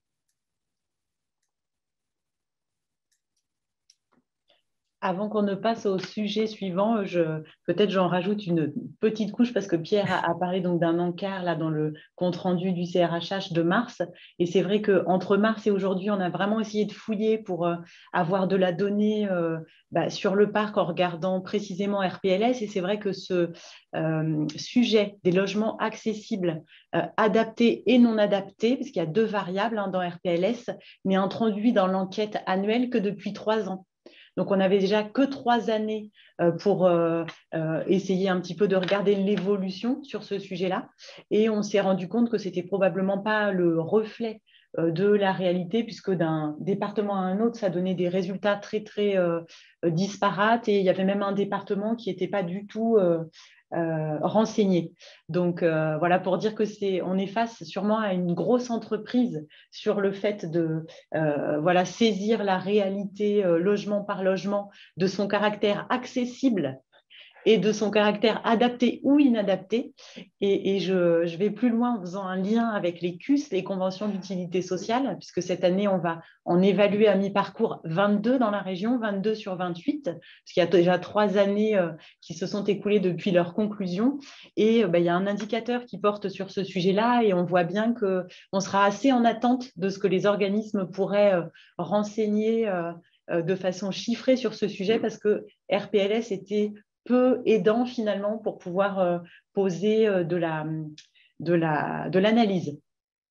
Avant qu'on ne passe au sujet suivant, peut-être j'en rajoute une petite couche parce que Pierre a parlé donc d'un encart là dans le compte-rendu du CRHH de mars. Et c'est vrai qu'entre mars et aujourd'hui, on a vraiment essayé de fouiller pour avoir de la donnée sur le parc en regardant précisément RPLS. Et c'est vrai que ce sujet des logements accessibles, adaptés et non adaptés, parce qu'il y a 2 variables dans RPLS, n'est introduit dans l'enquête annuelle que depuis 3 ans. Donc, on n'avait déjà que 3 années pour essayer un petit peu de regarder l'évolution sur ce sujet-là. Et on s'est rendu compte que ce n'était probablement pas le reflet de la réalité, puisque d'un département à un autre, ça donnait des résultats très, très disparates. Et il y avait même un département qui n'était pas du tout renseigner. Donc voilà, pour dire que on est face sûrement à une grosse entreprise sur le fait de voilà, saisir la réalité logement par logement, de son caractère accessible et de son caractère adapté ou inadapté. Et je vais plus loin en faisant un lien avec les CUS, les conventions d'utilité sociale, puisque cette année, on va en évaluer à mi-parcours 22 dans la région, 22 sur 28, parce qu'il y a déjà 3 années qui se sont écoulées depuis leur conclusion. Et il y a un indicateur qui porte sur ce sujet-là, et on voit bien qu'on sera assez en attente de ce que les organismes pourraient renseigner de façon chiffrée sur ce sujet, parce que RPLS était peu aidant finalement pour pouvoir poser de l'analyse.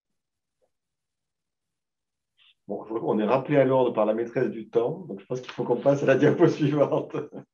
Bon, on est rappelé à l'ordre par la maîtresse du temps, donc je pense qu'il faut qu'on passe à la diapo suivante.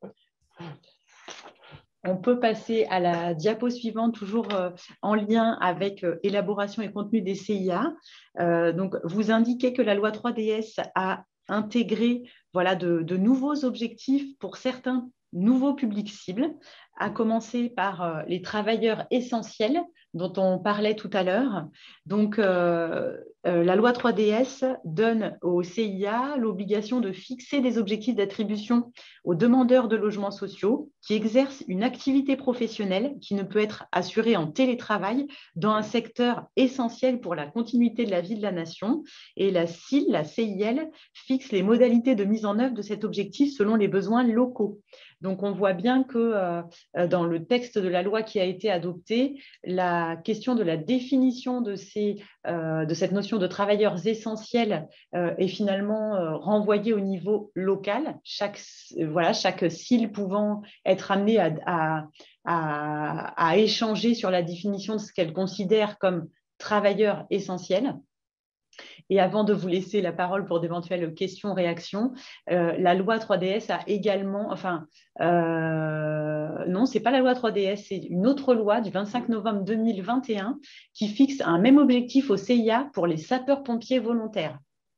On peut passer à la diapo suivante, toujours en lien avec élaboration et contenu des CIA. Donc, vous indiquez que la loi 3DS a intégré voilà, de nouveaux objectifs pour certains nouveaux publics cibles, à commencer par les travailleurs essentiels dont on parlait tout à l'heure. Donc, la loi 3DS donne au CIA l'obligation de fixer des objectifs d'attribution aux demandeurs de logements sociaux qui exercent une activité professionnelle qui ne peut être assurée en télétravail dans un secteur essentiel pour la continuité de la vie de la nation. Et la CIL fixe les modalités de mise en œuvre de cet objectif selon les besoins locaux. Donc, on voit bien que dans le texte de la loi qui a été adopté, la question de la définition de cette notion de travailleurs essentiels est finalement renvoyée au niveau local, chaque CIL pouvant être amenée à échanger sur la définition de ce qu'elle considère comme travailleurs essentiels. Et avant de vous laisser la parole pour d'éventuelles questions-réactions, la loi 3DS a également, non, ce n'est pas la loi 3DS, c'est une autre loi du 25 novembre 2021 qui fixe un même objectif au CIA pour les sapeurs-pompiers volontaires.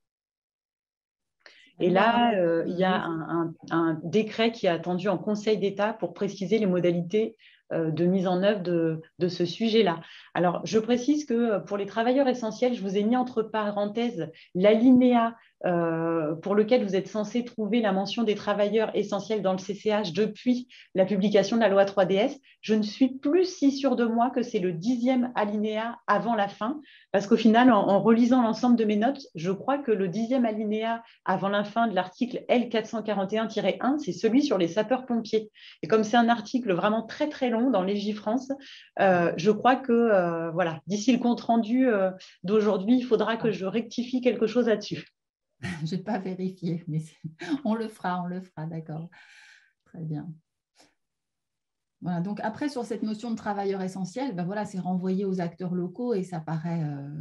Et là, il y a un décret qui est attendu en Conseil d'État pour préciser les modalités de mise en œuvre de ce sujet-là. Alors, je précise que pour les travailleurs essentiels, je vous ai mis entre parenthèses l'alinéa pour lequel vous êtes censé trouver la mention des travailleurs essentiels dans le CCH depuis la publication de la loi 3DS. Je ne suis plus si sûre de moi que c'est le 10e alinéa avant la fin, parce qu'au final, en relisant l'ensemble de mes notes, je crois que le 10e alinéa avant la fin de l'article L441-1, c'est celui sur les sapeurs-pompiers. Et comme c'est un article vraiment très, très long dans Légifrance, je crois que voilà, d'ici le compte-rendu d'aujourd'hui, il faudra que je rectifie quelque chose là-dessus. Je n'ai pas vérifié, mais on le fera, d'accord. Très bien. Voilà, donc après, sur cette notion de travailleur essentiel, ben voilà, c'est renvoyé aux acteurs locaux et ça paraît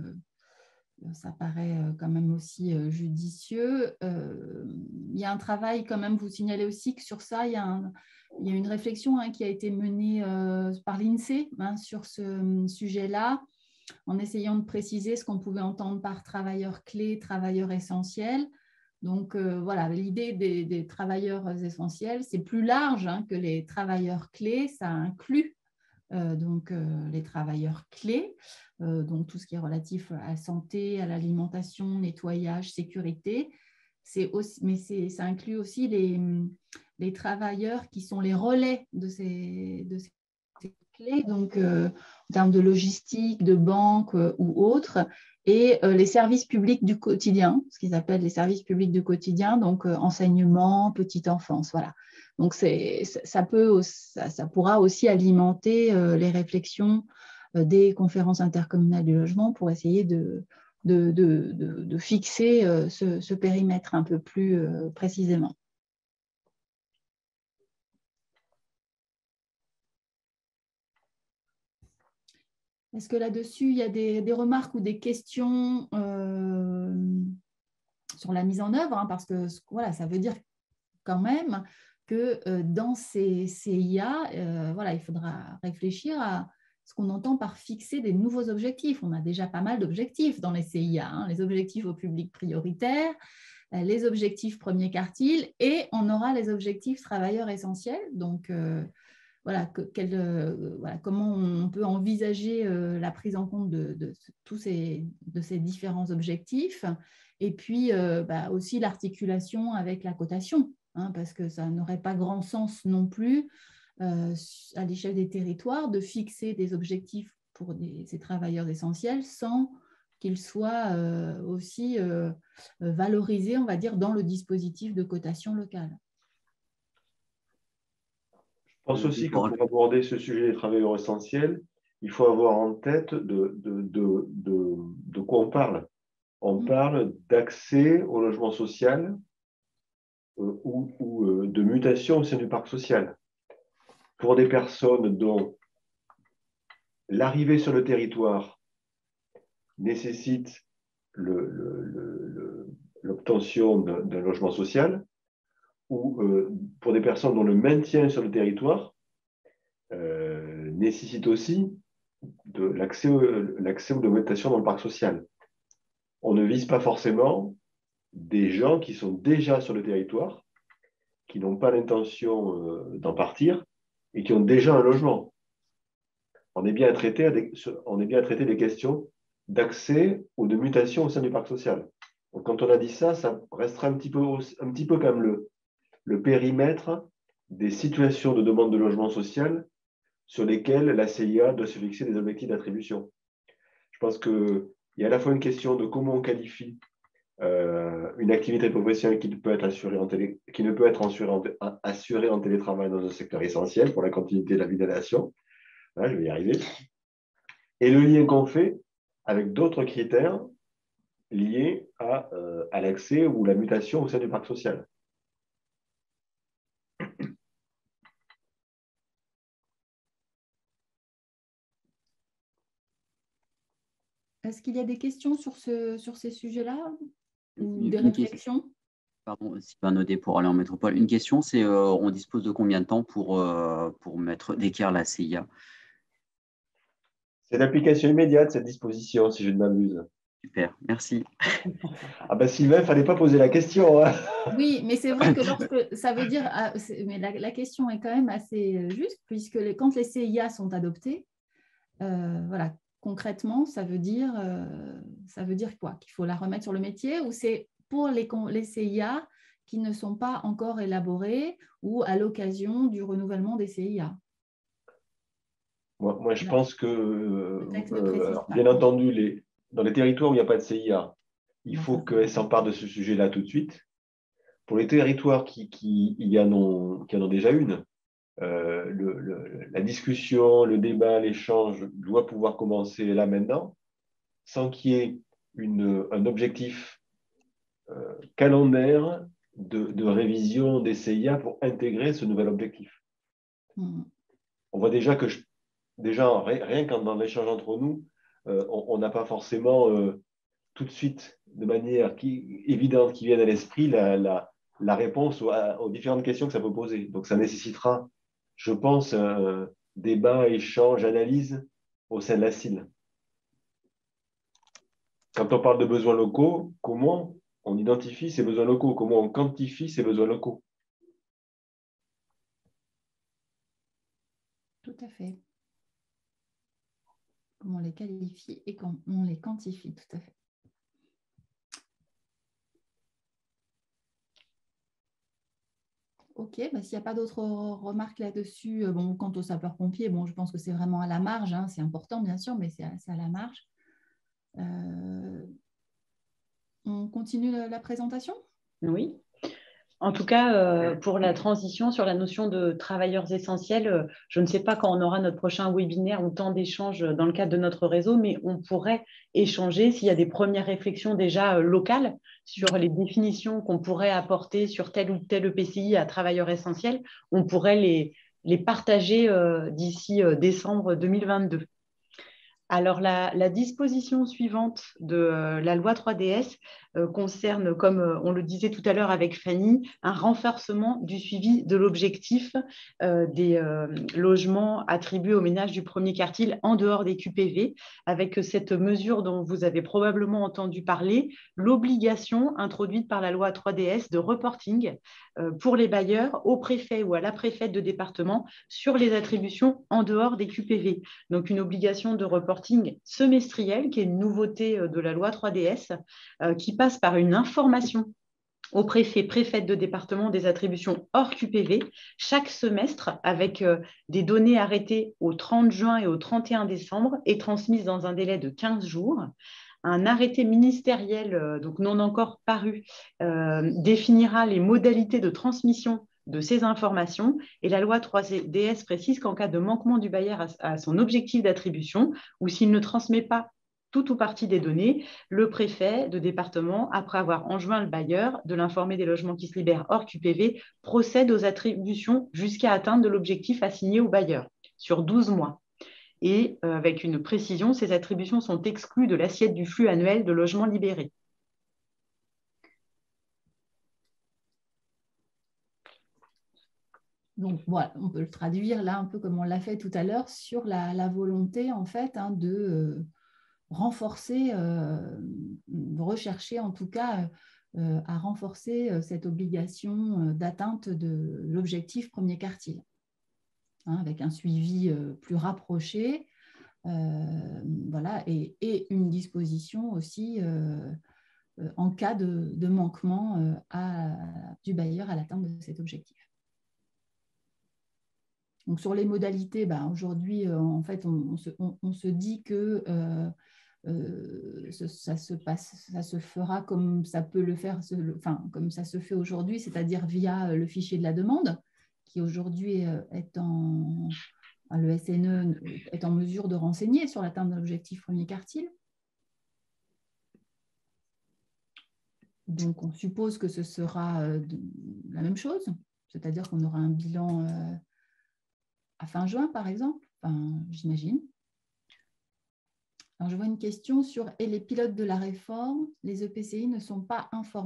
quand même aussi judicieux. Il y a un travail quand même, vous signalez aussi que sur ça, il y a une réflexion qui a été menée par l'INSEE sur ce sujet-là, en essayant de préciser ce qu'on pouvait entendre par travailleur clé, travailleur essentiel. Donc, voilà, l'idée des travailleurs essentiels, c'est plus large que les travailleurs clés. Ça inclut les travailleurs clés, donc tout ce qui est relatif à la santé, à l'alimentation, nettoyage, sécurité. Mais ça inclut aussi les travailleurs qui sont les relais de ces clés, donc en termes de logistique, de banque ou autres, et les services publics du quotidien, ce qu'ils appellent les services publics du quotidien, donc enseignement, petite enfance, voilà. Donc ça pourra aussi alimenter les réflexions des conférences intercommunales du logement pour essayer de fixer ce périmètre un peu plus précisément. Est-ce que là-dessus, il y a des remarques ou des questions sur la mise en œuvre, parce que voilà, ça veut dire quand même que dans ces CIA, il faudra réfléchir à ce qu'on entend par fixer des nouveaux objectifs. On a déjà pas mal d'objectifs dans les CIA, les objectifs au public prioritaire, les objectifs premier quartile, et on aura les objectifs travailleurs essentiels. Donc, voilà, comment on peut envisager la prise en compte de ces différents objectifs, et puis aussi l'articulation avec la cotation, hein, parce que ça n'aurait pas grand sens non plus à l'échelle des territoires de fixer des objectifs pour ces travailleurs essentiels sans qu'ils soient aussi valorisés, on va dire, dans le dispositif de cotation locale. Je pense aussi que pour aborder ce sujet des travailleurs essentiels, il faut avoir en tête de quoi on parle. On parle d'accès au logement social ou de mutation au sein du parc social. Pour des personnes dont l'arrivée sur le territoire nécessite l'obtention d'un logement social, ou pour des personnes dont le maintien sur le territoire nécessite aussi l'accès aux documentations dans le parc social. On ne vise pas forcément des gens qui sont déjà sur le territoire, qui n'ont pas l'intention d'en partir et qui ont déjà un logement. On est bien à traiter des questions d'accès ou de mutation au sein du parc social. Donc, quand on a dit ça, ça restera un petit peu comme le périmètre des situations de demande de logement social sur lesquelles la CIA doit se fixer des objectifs d'attribution. Je pense qu'il y a à la fois une question de comment on qualifie une activité professionnelle qui ne peut être assurée en télétravail dans un secteur essentiel pour la continuité de la vie de la nation. Là, je vais y arriver. Et le lien qu'on fait avec d'autres critères liés à l'accès ou la mutation au sein du parc social. Est-ce qu'il y a des questions sur ces sujets-là ou des réflexions? Pardon, Sylvain Naudet pour aller en métropole. Une question, c'est on dispose de combien de temps pour d'écrire la CIA? C'est l'application immédiate, cette disposition, si je ne m'abuse. Super, merci. Ah ben Sylvain, il ne fallait pas poser la question. Hein. Oui, mais c'est vrai que lorsque ça veut dire, mais la question est quand même assez juste, puisque quand les CIA sont adoptés, voilà, concrètement, ça veut dire quoi? Qu'il faut la remettre sur le métier, ou c'est pour les CIA qui ne sont pas encore élaborés ou à l'occasion du renouvellement des CIA? Moi, je pense que, bien entendu, dans les territoires où il n'y a pas de CIA, il faut qu'elle s'empare de ce sujet-là tout de suite. Pour les territoires qui en ont déjà une, la discussion, le débat, l'échange doit pouvoir commencer là maintenant, sans qu'il y ait un objectif calendaire de révision des CIA pour intégrer ce nouvel objectif. On voit déjà que rien qu'en dans l'échange entre nous, on n'a pas forcément tout de suite, de manière évidente qui vienne à l'esprit, la réponse aux différentes questions que ça peut poser. Donc, ça nécessitera, je pense, un débat, échange, analyse au sein de la CIL. Quand on parle de besoins locaux, comment on identifie ces besoins locaux? Comment on quantifie ces besoins locaux? Tout à fait. Comment on les qualifie et comment on les quantifie, tout à fait. Ok, s'il n'y a pas d'autres remarques là-dessus, quant aux sapeurs-pompiers, je pense que c'est vraiment à la marge, hein, c'est important bien sûr, mais c'est à la marge. On continue la présentation? Oui. En tout cas, pour la transition sur la notion de travailleurs essentiels, je ne sais pas quand on aura notre prochain webinaire ou temps d'échange dans le cadre de notre réseau, mais on pourrait échanger s'il y a des premières réflexions déjà locales sur les définitions qu'on pourrait apporter sur tel ou tel EPCI à travailleurs essentiels. On pourrait les partager d'ici décembre 2022. Alors, la disposition suivante de la loi 3DS concerne, comme on le disait tout à l'heure avec Fanny, un renforcement du suivi de l'objectif des logements attribués aux ménages du premier quartile en dehors des QPV, avec cette mesure dont vous avez probablement entendu parler, l'obligation introduite par la loi 3DS de reporting pour les bailleurs au préfet ou à la préfète de département sur les attributions en dehors des QPV. Donc, une obligation de reporting semestriel, qui est une nouveauté de la loi 3DS, qui passe par une information au préfet, préfète de département des attributions hors QPV chaque semestre avec des données arrêtées au 30 juin et au 31 décembre et transmises dans un délai de 15 jours. Un arrêté ministériel, donc non encore paru, définira les modalités de transmission de ces informations, et la loi 3DS précise qu'en cas de manquement du bailleur à son objectif d'attribution ou s'il ne transmet pas tout ou partie des données, le préfet de département, après avoir enjoint le bailleur de l'informer des logements qui se libèrent hors QPV, procède aux attributions jusqu'à atteindre de l'objectif assigné au bailleur sur 12 mois. Et avec une précision, ces attributions sont exclues de l'assiette du flux annuel de logements libérés. Donc voilà, on peut le traduire là un peu comme on l'a fait tout à l'heure sur la volonté en fait de renforcer, de rechercher en tout cas à renforcer cette obligation d'atteinte de l'objectif premier quartile, avec un suivi plus rapproché, voilà, et une disposition aussi en cas de manquement du bailleur à l'atteinte de cet objectif. Donc, sur les modalités, aujourd'hui, en fait, on se dit que ça se fera comme ça peut le faire, comme ça se fait aujourd'hui, c'est-à-dire via le fichier de la demande, qui aujourd'hui le SNE est en mesure de renseigner sur l'atteinte de l'objectif premier quartile. Donc, on suppose que ce sera la même chose, c'est-à-dire qu'on aura un bilan à fin juin, par exemple, j'imagine. Alors, je vois une question sur « Et les pilotes de la réforme, les EPCI ne sont pas informés ».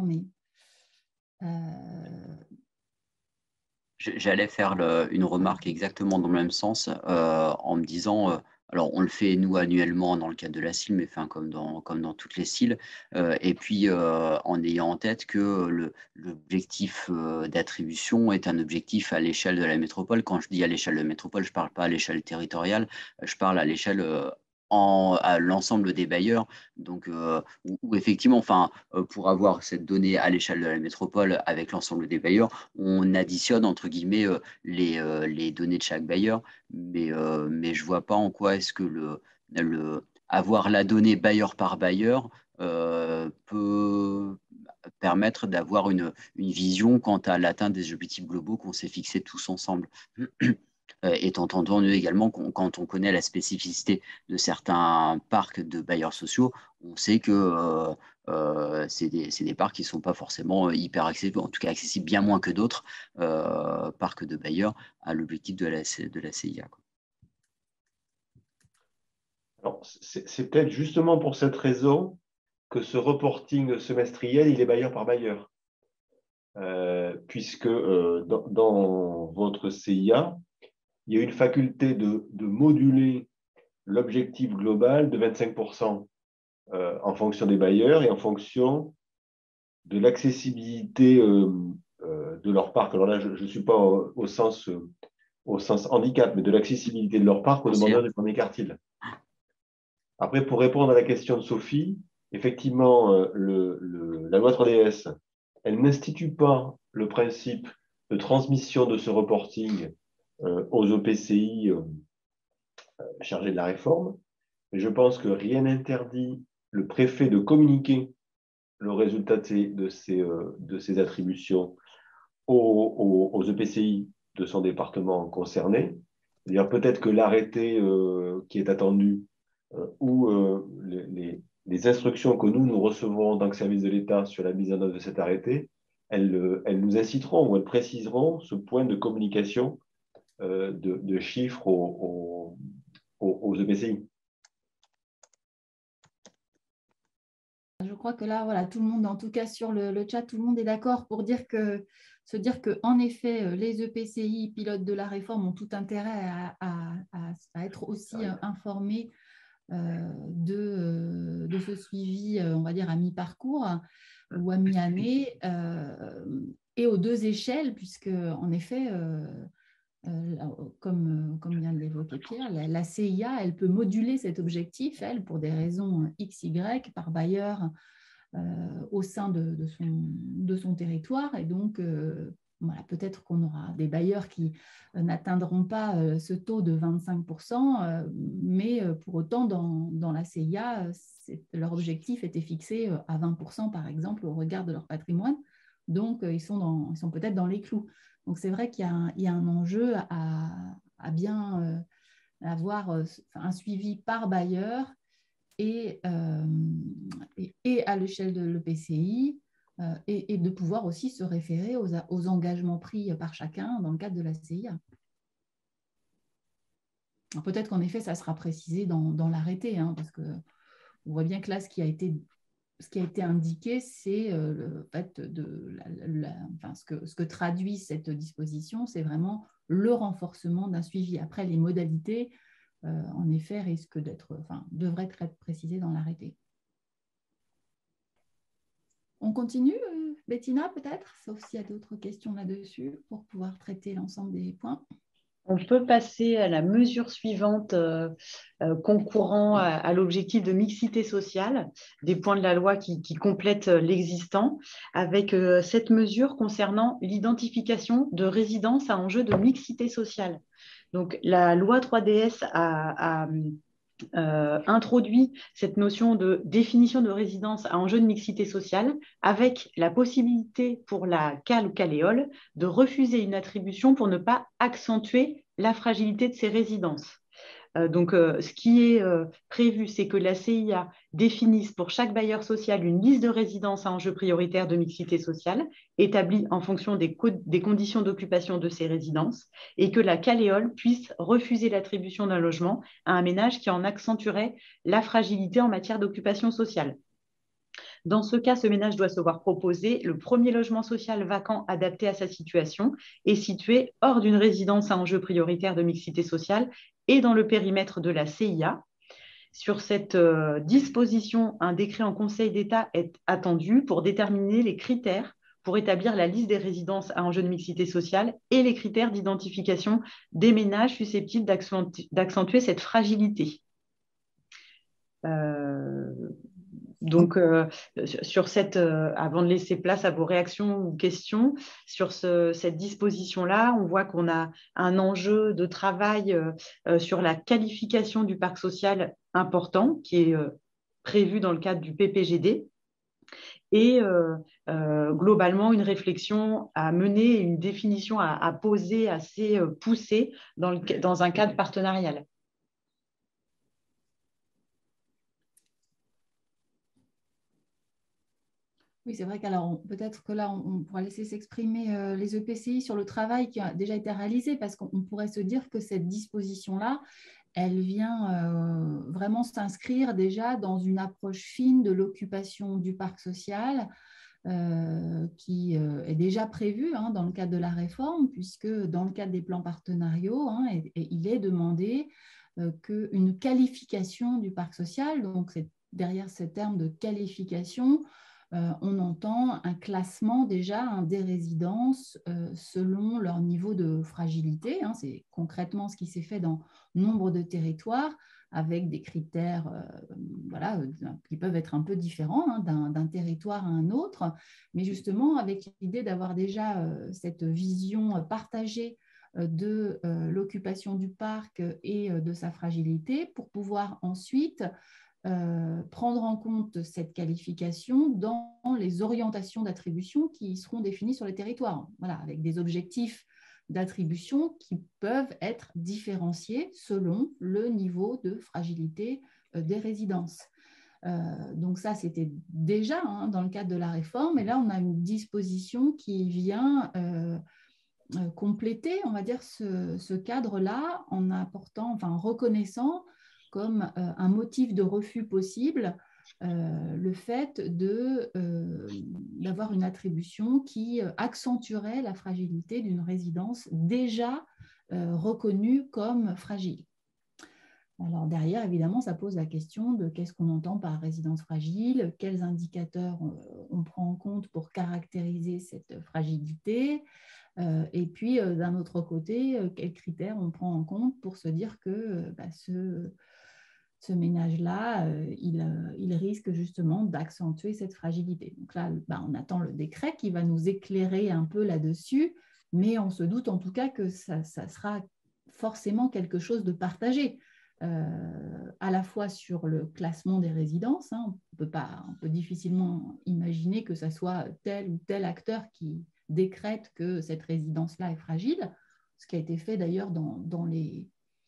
J'allais faire une remarque exactement dans le même sens en me disant, alors on le fait nous annuellement dans le cadre de la CIL, mais comme dans toutes les CIL, et puis en ayant en tête que l'objectif d'attribution est un objectif à l'échelle de la métropole. Quand je dis à l'échelle de la métropole, je ne parle pas à l'échelle territoriale, je parle à l'échelle à l'ensemble des bailleurs, donc où effectivement, pour avoir cette donnée à l'échelle de la métropole avec l'ensemble des bailleurs, on additionne entre guillemets les données de chaque bailleur, mais je vois pas en quoi est-ce que avoir la donnée bailleur par bailleur peut permettre d'avoir une vision quant à l'atteinte des objectifs globaux qu'on s'est fixés tous ensemble. Étant entendu également quand on connaît la spécificité de certains parcs de bailleurs sociaux, on sait que c'est des parcs qui ne sont pas forcément hyper accessibles, en tout cas accessibles bien moins que d'autres parcs de bailleurs à l'objectif de la CIA. C'est peut-être justement pour cette raison que ce reporting semestriel, il est bailleur par bailleur. Puisque dans votre CIA, il y a une faculté de moduler l'objectif global de 25% en fonction des bailleurs et en fonction de l'accessibilité de leur parc. Alors là, je ne suis pas au sens handicap, mais de l'accessibilité de leur parc aux demandeurs du premier quartile. Après, pour répondre à la question de Sophie, effectivement, la loi 3DS, elle n'institue pas le principe de transmission de ce reporting aux EPCI chargés de la réforme, mais je pense que rien n'interdit le préfet de communiquer le résultat de ces attributions aux EPCI de son département concerné. C'est-à-dire peut-être que l'arrêté qui est attendu ou les instructions que nous recevons en tant que service de l'État sur la mise en œuvre de cet arrêté, elles nous inciteront ou elles préciseront ce point de communication de chiffres aux EPCI. crois que là, voilà, tout le monde, en tout cas sur le chat, tout le monde est d'accord pour se dire qu'en effet, les EPCI pilotes de la réforme ont tout intérêt à être aussi informés de ce suivi, on va dire, à mi-parcours ou à mi-année, et aux deux échelles, puisque, en effet, comme vient de l'évoquer Pierre, la CIA, elle peut moduler cet objectif, elle, pour des raisons XY, par bailleur au sein de son territoire. Et donc, voilà, peut-être qu'on aura des bailleurs qui n'atteindront pas ce taux de 25%, mais pour autant, dans la CIA, leur objectif était fixé à 20%, par exemple, au regard de leur patrimoine. Donc, ils sont peut-être dans les clous. Donc, c'est vrai qu'il y a un enjeu à bien avoir un suivi par bailleur et à l'échelle de l'EPCI, et de pouvoir aussi se référer aux engagements pris par chacun dans le cadre de la CIA. Peut-être qu'en effet, ça sera précisé dans l'arrêté, hein, parce qu'on voit bien que là, ce qui a été indiqué, c'est le fait ce que traduit cette disposition, c'est vraiment le renforcement d'un suivi. Après, les modalités, en effet, devraient être précisées dans l'arrêté. On continue, Bettina, peut-être, sauf s'il y a d'autres questions là-dessus, pour pouvoir traiter l'ensemble des points. On peut passer à la mesure suivante concourant à l'objectif de mixité sociale, des points de la loi qui complètent l'existant, avec cette mesure concernant l'identification de résidences à enjeu de mixité sociale. Donc, la loi 3DS a introduit cette notion de définition de résidence à enjeu de mixité sociale, avec la possibilité pour la CAL ou CALEOL de refuser une attribution pour ne pas accentuer la fragilité de ces résidences. Donc, ce qui est prévu, c'est que la CIA définisse pour chaque bailleur social une liste de résidences à enjeu prioritaire de mixité sociale, établie en fonction des conditions d'occupation de ces résidences, et que la CALEOL puisse refuser l'attribution d'un logement à un ménage qui en accentuerait la fragilité en matière d'occupation sociale. Dans ce cas, ce ménage doit se voir proposer le premier logement social vacant adapté à sa situation et situé hors d'une résidence à enjeu prioritaire de mixité sociale et dans le périmètre de la CIA. Sur cette disposition, un décret en Conseil d'État est attendu pour déterminer les critères pour établir la liste des résidences à enjeu de mixité sociale et les critères d'identification des ménages susceptibles d'accentuer cette fragilité. Donc, avant de laisser place à vos réactions ou questions sur cette disposition-là, on voit qu'on a un enjeu de travail sur la qualification du parc social important qui est prévu dans le cadre du PPGD et globalement une réflexion à mener, une définition à poser assez poussée dans un cadre partenarial. Oui, c'est vrai qu'alors peut-être que là, on pourra laisser s'exprimer les EPCI sur le travail qui a déjà été réalisé, parce qu'on pourrait se dire que cette disposition-là, elle vient vraiment s'inscrire déjà dans une approche fine de l'occupation du parc social qui est déjà prévue dans le cadre de la réforme, puisque dans le cadre des plans partenariaux, il est demandé qu'une qualification du parc social, donc derrière ce terme de qualification, on entend un classement déjà des résidences selon leur niveau de fragilité. C'est concrètement ce qui s'est fait dans nombre de territoires avec des critères qui peuvent être un peu différents d'un territoire à un autre, mais justement avec l'idée d'avoir déjà cette vision partagée de l'occupation du parc et de sa fragilité pour pouvoir ensuite prendre en compte cette qualification dans les orientations d'attribution qui seront définies sur les territoires, avec des objectifs d'attribution qui peuvent être différenciés selon le niveau de fragilité des résidences. Donc ça, c'était déjà dans le cadre de la réforme, et là, on a une disposition qui vient compléter, on va dire, ce cadre-là en apportant, en reconnaissant comme un motif de refus possible le fait d'avoir une attribution qui accentuerait la fragilité d'une résidence déjà reconnue comme fragile. Alors derrière, évidemment, ça pose la question de qu'est-ce qu'on entend par résidence fragile, quels indicateurs on prend en compte pour caractériser cette fragilité, et puis d'un autre côté, quels critères on prend en compte pour se dire que ce ménage-là, il risque justement d'accentuer cette fragilité. Donc là, on attend le décret qui va nous éclairer un peu là-dessus, mais on se doute en tout cas que ça sera forcément quelque chose de partagé. À la fois sur le classement des résidences, hein, on peut difficilement imaginer que ce soit tel ou tel acteur qui décrète que cette résidence-là est fragile, ce qui a été fait d'ailleurs dans les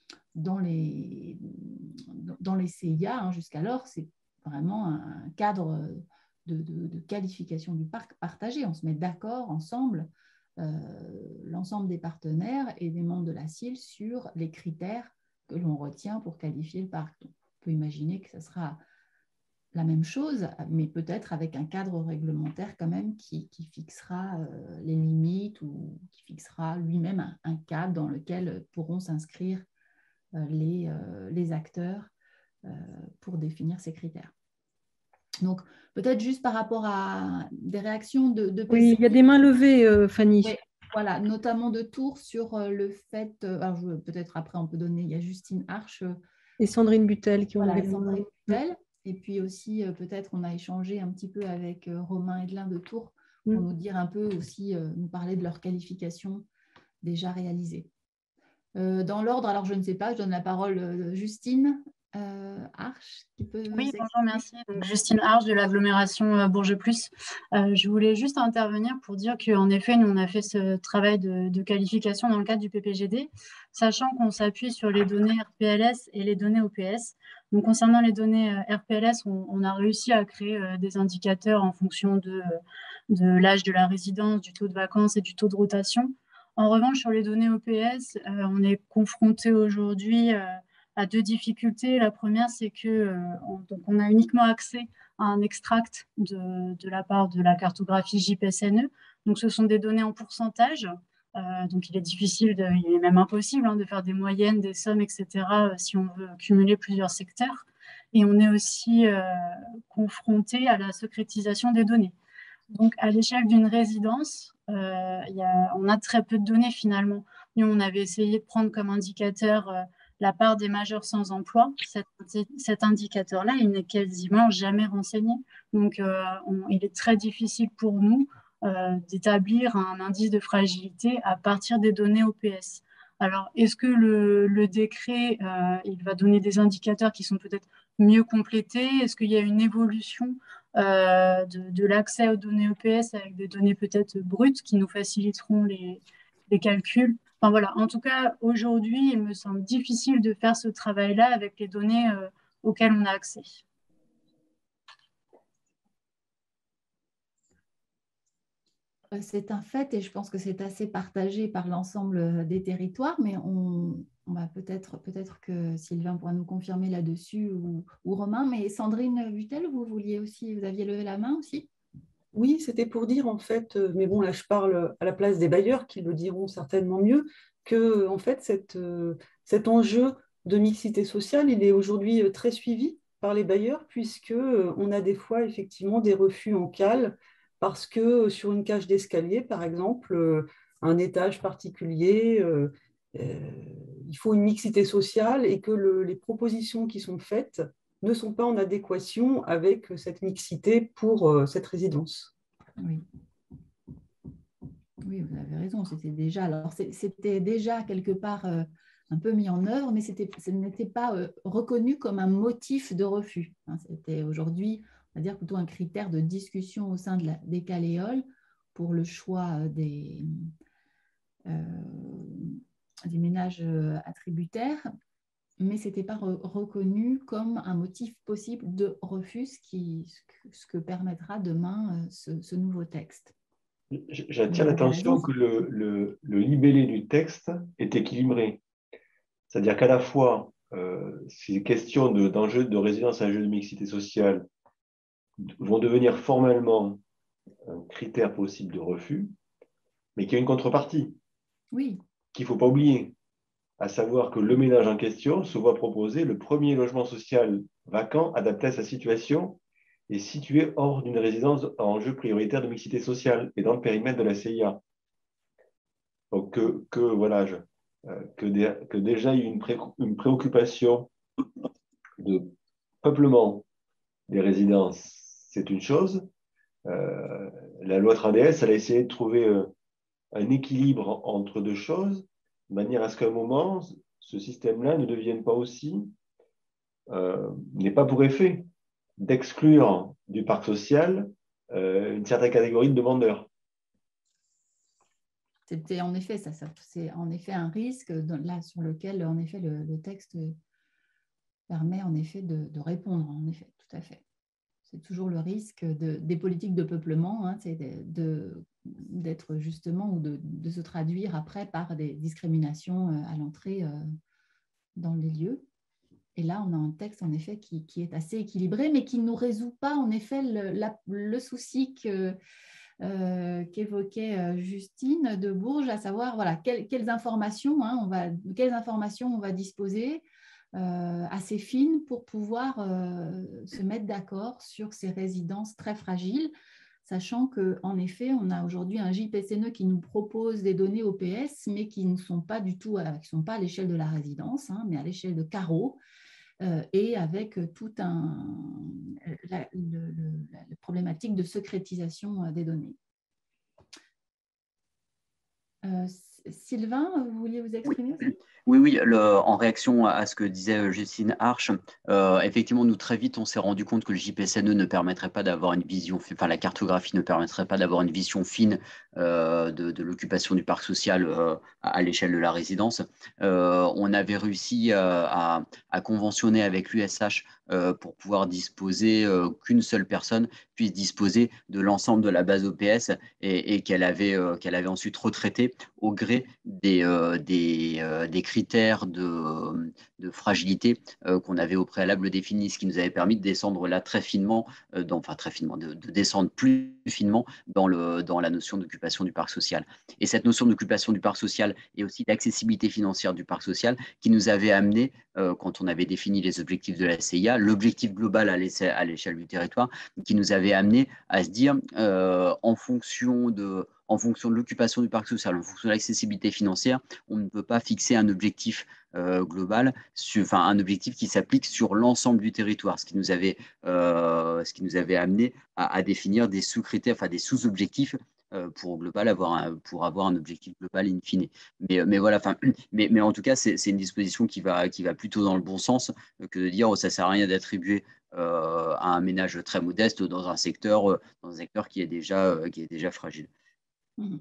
CIA hein, jusqu'alors, c'est vraiment un cadre de qualification du parc partagé. On se met d'accord ensemble, l'ensemble des partenaires et des membres de la CIL sur les critères que l'on retient pour qualifier le parc. Donc, on peut imaginer que ce sera la même chose, mais peut-être avec un cadre réglementaire quand même qui fixera les limites ou qui fixera lui-même un cadre dans lequel pourront s'inscrire les acteurs pour définir ces critères. Donc, peut-être juste par rapport à des réactions de PCI. Oui, il y a des mains levées, Fanny. Oui. Voilà, notamment de Tours sur le fait, alors peut-être après on peut donner, il y a Justine Arche et Sandrine Butel qui ont levé Sandrine Butel, et puis aussi peut-être on a échangé un petit peu avec Romain Hedelin de Tours pour nous dire un peu aussi, nous parler de leurs qualifications déjà réalisées. Dans l'ordre, alors je ne sais pas, je donne la parole à Justine Arche qui peut. Oui, bonjour, merci. Donc, Justine Arche de l'agglomération Bourges Plus. Je voulais juste intervenir pour dire qu'en effet, nous, on a fait ce travail de qualification dans le cadre du PPGD, sachant qu'on s'appuie sur les données RPLS et les données OPS. Donc, concernant les données RPLS, on a réussi à créer des indicateurs en fonction de l'âge de la résidence, du taux de vacances et du taux de rotation. En revanche, sur les données OPS, on est confronté aujourd'hui à deux difficultés. La première, c'est qu'on a uniquement accès à un extract de la part de la cartographie JPSNE. Donc, ce sont des données en pourcentage. Donc, il est difficile, il est même impossible de faire des moyennes, des sommes, etc. Si on veut cumuler plusieurs secteurs. Et on est aussi confronté à la secrétisation des données. Donc, à l'échelle d'une résidence, on a très peu de données finalement. Nous, on avait essayé de prendre comme indicateur la part des majeurs sans emploi. Cet indicateur-là, il n'est quasiment jamais renseigné. Donc, il est très difficile pour nous d'établir un indice de fragilité à partir des données OPS. Alors, est-ce que le décret, il va donner des indicateurs qui sont peut-être mieux complétés? Est-ce qu'il y a une évolution de l'accès aux données OPS avec des données peut-être brutes qui nous faciliteront les calculs? Enfin, voilà. En tout cas, aujourd'hui, il me semble difficile de faire ce travail-là avec les données auxquelles on a accès. C'est un fait et je pense que c'est assez partagé par l'ensemble des territoires, mais on va peut-être que Sylvain pourra nous confirmer là-dessus ou Romain. Mais Sandrine Butel, vous aviez levé la main aussi? Oui, c'était pour dire en fait, mais bon là je parle à la place des bailleurs qui le diront certainement mieux, que en fait cet enjeu de mixité sociale, il est aujourd'hui très suivi par les bailleurs puisque on a des fois effectivement des refus en cale parce que sur une cage d'escalier par exemple, un étage particulier, il faut une mixité sociale et que les propositions qui sont faites ne sont pas en adéquation avec cette mixité pour cette résidence. Oui. Oui, vous avez raison. C'était déjà quelque part un peu mis en œuvre, mais ce n'était pas reconnu comme un motif de refus. C'était aujourd'hui, on va dire plutôt un critère de discussion au sein des Caléoles pour le choix des ménages attributaires, mais ce n'était pas reconnu comme un motif possible de refus, ce que permettra demain ce nouveau texte. J'attire l'attention que le libellé du texte est équilibré. C'est-à-dire qu'à la fois, c'est question d'enjeux de résidence à un jeu de mixité sociale vont devenir formellement un critère possible de refus, mais qui a une contrepartie oui. qu'il ne faut pas oublier, à savoir que le ménage en question se voit proposer le premier logement social vacant adapté à sa situation et situé hors d'une résidence à enjeu prioritaire de mixité sociale et dans le périmètre de la CIA. Donc que déjà il y ait une préoccupation de peuplement des résidences, c'est une chose. La loi 3DS, elle a essayé de trouver un équilibre entre deux choses, de manière à ce qu'à un moment, ce système-là ne devienne pas aussi, n'ait pas pour effet d'exclure du parc social une certaine catégorie de demandeurs. C'était en effet ça, c'est en effet un risque là sur lequel en effet le texte permet en effet de répondre, en effet, tout à fait. C'est toujours le risque des politiques de peuplement, hein, c'est d'être justement ou de se traduire après par des discriminations à l'entrée dans les lieux. Et là, on a un texte en effet qui est assez équilibré, mais qui ne nous résout pas en effet le souci qu'évoquait Justine de Bourges, à savoir voilà, quelles informations on va disposer assez fines pour pouvoir se mettre d'accord sur ces résidences très fragiles, sachant qu'en effet, on a aujourd'hui un JPCNE qui nous propose des données OPS, mais qui ne sont pas du tout, qui sont pas à l'échelle de la résidence, hein, mais à l'échelle de carreaux, et avec toute la problématique de secrétisation des données. Sylvain, vous vouliez vous exprimer aussi ? Oui, en réaction à ce que disait Justine Arche, effectivement, nous, très vite, on s'est rendu compte que le JPCNE ne permettrait pas d'avoir une vision, enfin, la cartographie ne permettrait pas d'avoir une vision fine de l'occupation du parc social à l'échelle de la résidence. On avait réussi à conventionner avec l'USH pour pouvoir disposer qu'une seule personne puisse disposer de l'ensemble de la base OPS et qu'elle avait ensuite retraité au gré des critères de fragilité qu'on avait au préalable définis, ce qui nous avait permis de descendre là très finement, de descendre plus finement dans la notion d'occupation du parc social. Et cette notion d'occupation du parc social et aussi d'accessibilité financière du parc social qui nous avait amené, quand on avait défini les objectifs de la CIA, l'objectif global à l'échelle du territoire, qui nous avait amené à se dire, en fonction de l'occupation du parc social, en fonction de l'accessibilité financière, on ne peut pas fixer un objectif global, un objectif qui s'applique sur l'ensemble du territoire, ce qui nous avait amené à définir des sous-critères, des sous-objectifs pour avoir un objectif global in fine. Mais voilà, mais en tout cas, c'est une disposition qui va plutôt dans le bon sens que de dire ça ne sert à rien d'attribuer à un ménage très modeste dans un secteur qui est déjà fragile. Mmh.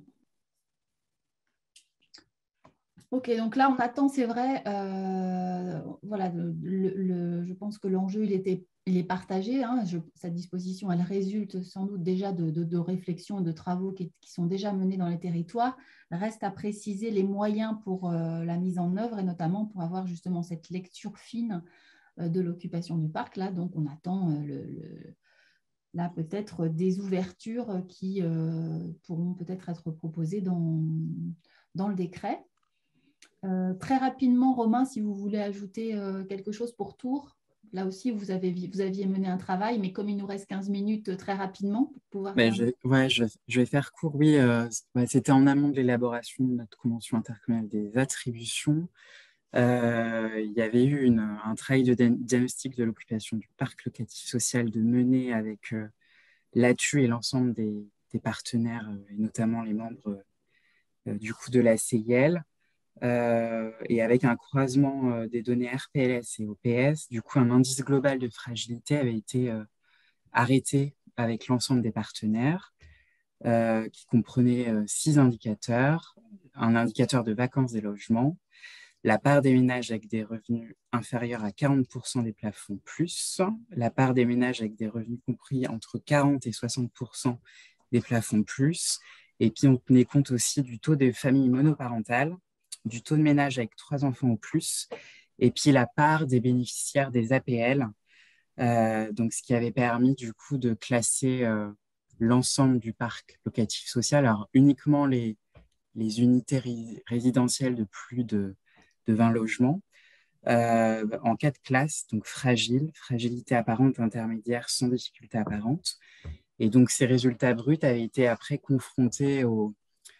Ok, donc là, on attend, c'est vrai, voilà, je pense que l'enjeu, il est partagé. Hein, cette disposition, elle résulte sans doute déjà de réflexions et de travaux qui sont déjà menés dans les territoires. Reste à préciser les moyens pour la mise en œuvre et notamment pour avoir justement cette lecture fine de l'occupation du parc. Là, donc, on attend là, peut-être des ouvertures qui pourront peut-être être proposées dans le décret. Très rapidement, Romain, si vous voulez ajouter quelque chose pour Tours, là aussi, vous aviez mené un travail, mais comme il nous reste 15 minutes, très rapidement, pour pouvoir faire... Je vais faire court, oui. C'était en amont de l'élaboration de notre convention intercommunale des attributions. Il y avait eu un travail de diagnostic de l'occupation du parc locatif social de mener avec l'ATU et l'ensemble des partenaires, et notamment les membres du coup de la CIL. Et avec un croisement des données RPLS et OPS, du coup, un indice global de fragilité avait été arrêté avec l'ensemble des partenaires, qui comprenait 6 indicateurs, un indicateur de vacances des logements, la part des ménages avec des revenus inférieurs à 40% des plafonds plus, la part des ménages avec des revenus compris entre 40 et 60% des plafonds plus, et puis on tenait compte aussi du taux des familles monoparentales, du taux de ménage avec 3 enfants ou plus, et puis la part des bénéficiaires des APL Donc, ce qui avait permis du coup de classer l'ensemble du parc locatif social, alors uniquement les unités résidentielles de plus de 20 logements, en 4 classes, donc fragile, fragilité apparente, intermédiaire, sans difficulté apparente. Et donc, ces résultats bruts avaient été après confrontés aux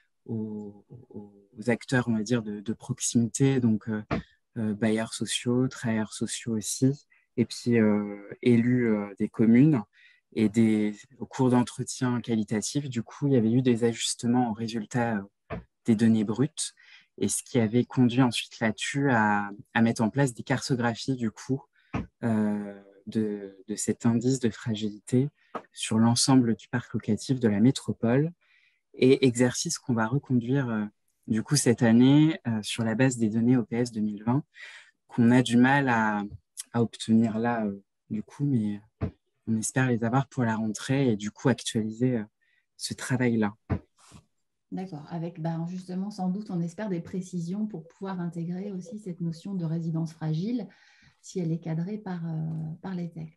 acteurs, on va dire, de proximité, donc bailleurs sociaux, travailleurs sociaux aussi, et puis élus des communes. Et au cours d'entretiens qualitatifs, du coup, il y avait eu des ajustements aux résultats des données brutes, et ce qui avait conduit ensuite là-dessus à mettre en place des cartographies, du coup, de cet indice de fragilité sur l'ensemble du parc locatif de la métropole, et exercice qu'on va reconduire du coup cette année sur la base des données OPS 2020, qu'on a du mal à obtenir là, du coup, mais on espère les avoir pour la rentrée et du coup actualiser ce travail-là. D'accord, avec justement sans doute on espère des précisions pour pouvoir intégrer aussi cette notion de résidence fragile si elle est cadrée par les textes.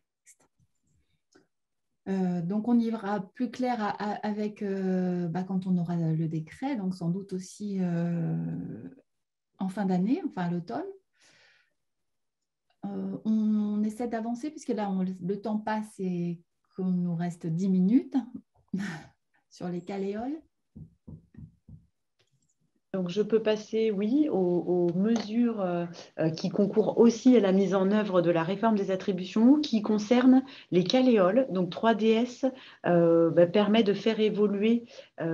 Donc on y verra plus clair avec quand on aura le décret, donc sans doute aussi en fin d'année, enfin à l'automne. On essaie d'avancer puisque là le temps passe et qu'on nous reste 10 minutes sur les caléoles. Donc, je peux passer, oui, aux mesures qui concourent aussi à la mise en œuvre de la réforme des attributions qui concernent les caléoles. Donc, 3DS permet de faire évoluer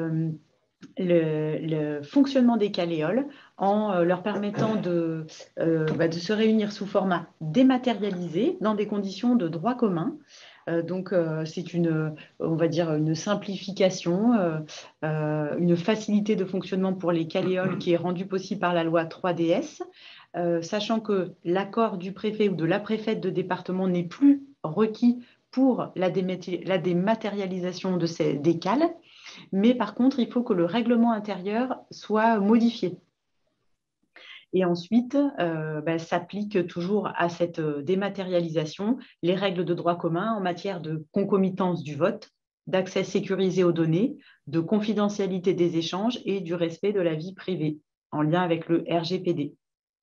le fonctionnement des caléoles en leur permettant de se réunir sous format dématérialisé dans des conditions de droit commun. Donc, c'est on va dire une simplification, une facilité de fonctionnement pour les caléoles qui est rendue possible par la loi 3DS, sachant que l'accord du préfet ou de la préfète de département n'est plus requis pour la dématérialisation des cales, mais par contre, il faut que le règlement intérieur soit modifié. Et ensuite, s'applique toujours à cette dématérialisation les règles de droit commun en matière de concomitance du vote, d'accès sécurisé aux données, de confidentialité des échanges et du respect de la vie privée, en lien avec le RGPD.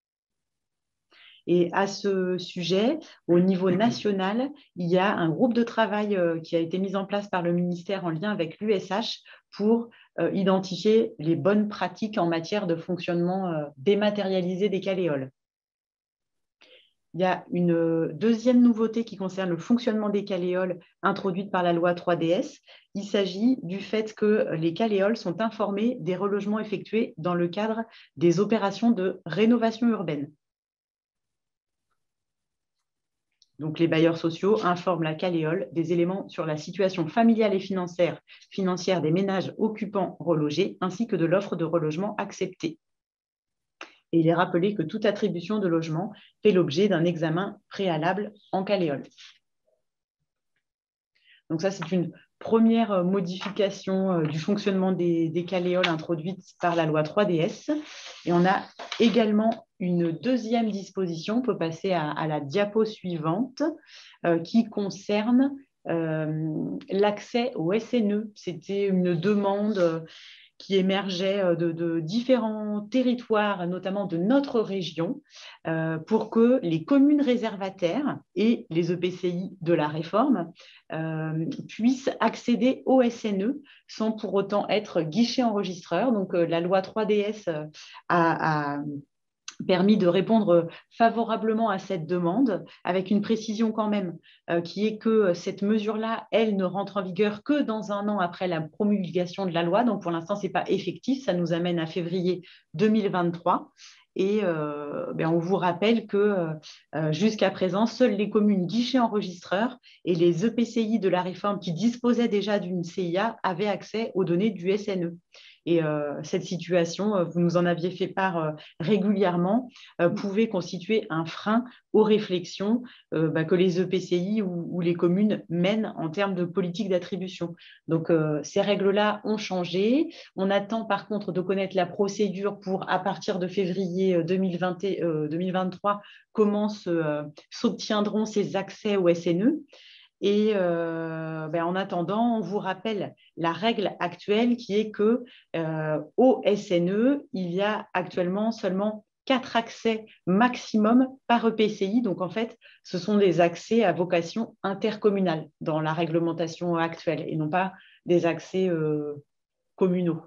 Et à ce sujet, au niveau national, il y a un groupe de travail qui a été mis en place par le ministère en lien avec l'USH pour identifier les bonnes pratiques en matière de fonctionnement dématérialisé des caléoles. Il y a une deuxième nouveauté qui concerne le fonctionnement des caléoles introduite par la loi 3DS. Il s'agit du fait que les caléoles sont informées des relogements effectués dans le cadre des opérations de rénovation urbaine. Donc, les bailleurs sociaux informent la caléole des éléments sur la situation familiale et financière des ménages occupants relogés, ainsi que de l'offre de relogement acceptée. Et il est rappelé que toute attribution de logement fait l'objet d'un examen préalable en caléole. Donc ça, c'est une première modification du fonctionnement des caléoles introduite par la loi 3DS. Et on a également une deuxième disposition, on peut passer à la diapo suivante, qui concerne l'accès au SNE. C'était une demande qui émergeait de différents territoires, notamment de notre région, pour que les communes réservataires et les EPCI de la réforme puissent accéder au SNE sans pour autant être guichet enregistreur. Donc, la loi 3DS a permis de répondre favorablement à cette demande, avec une précision quand même, qui est que cette mesure-là, elle ne rentre en vigueur que dans 1 an après la promulgation de la loi. Donc, pour l'instant, ce n'est pas effectif. Ça nous amène à février 2023. Et on vous rappelle que jusqu'à présent, seules les communes guichets enregistreurs et les EPCI de la réforme qui disposaient déjà d'une CIA avaient accès aux données du SNE. Et cette situation, vous nous en aviez fait part régulièrement, pouvait constituer un frein aux réflexions que les EPCI ou les communes mènent en termes de politique d'attribution. Donc, ces règles-là ont changé. On attend par contre de connaître la procédure pour, à partir de février 2023, comment s'obtiendront ces accès au SNE. Et en attendant, on vous rappelle la règle actuelle qui est que au SNE, il y a actuellement seulement 4 accès maximum par EPCI. Donc, en fait, ce sont des accès à vocation intercommunale dans la réglementation actuelle et non pas des accès communaux.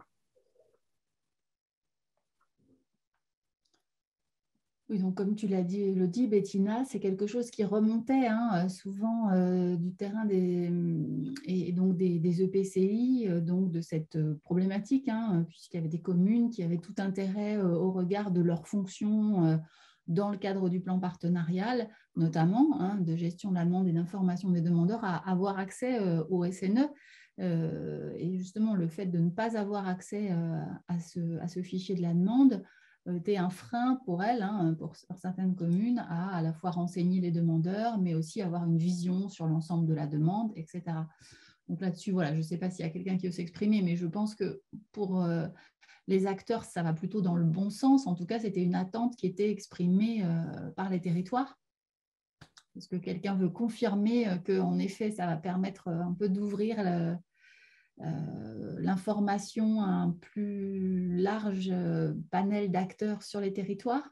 Oui, donc comme tu l'as dit, Elodie, Bettina, c'est quelque chose qui remontait souvent du terrain et donc des EPCI, donc de cette problématique, puisqu'il y avait des communes qui avaient tout intérêt au regard de leurs fonctions dans le cadre du plan partenarial, notamment de gestion de la demande et d'information des demandeurs, à avoir accès au SNE. Et justement, le fait de ne pas avoir accès à ce fichier de la demande était un frein pour elles, pour certaines communes, à la fois renseigner les demandeurs, mais aussi avoir une vision sur l'ensemble de la demande, etc. Donc là-dessus, voilà, je ne sais pas s'il y a quelqu'un qui veut s'exprimer, mais je pense que pour les acteurs, ça va plutôt dans le bon sens. En tout cas, c'était une attente qui était exprimée par les territoires. Est-ce que quelqu'un veut confirmer qu'en effet, ça va permettre un peu d'ouvrir l'information à un plus large panel d'acteurs sur les territoires?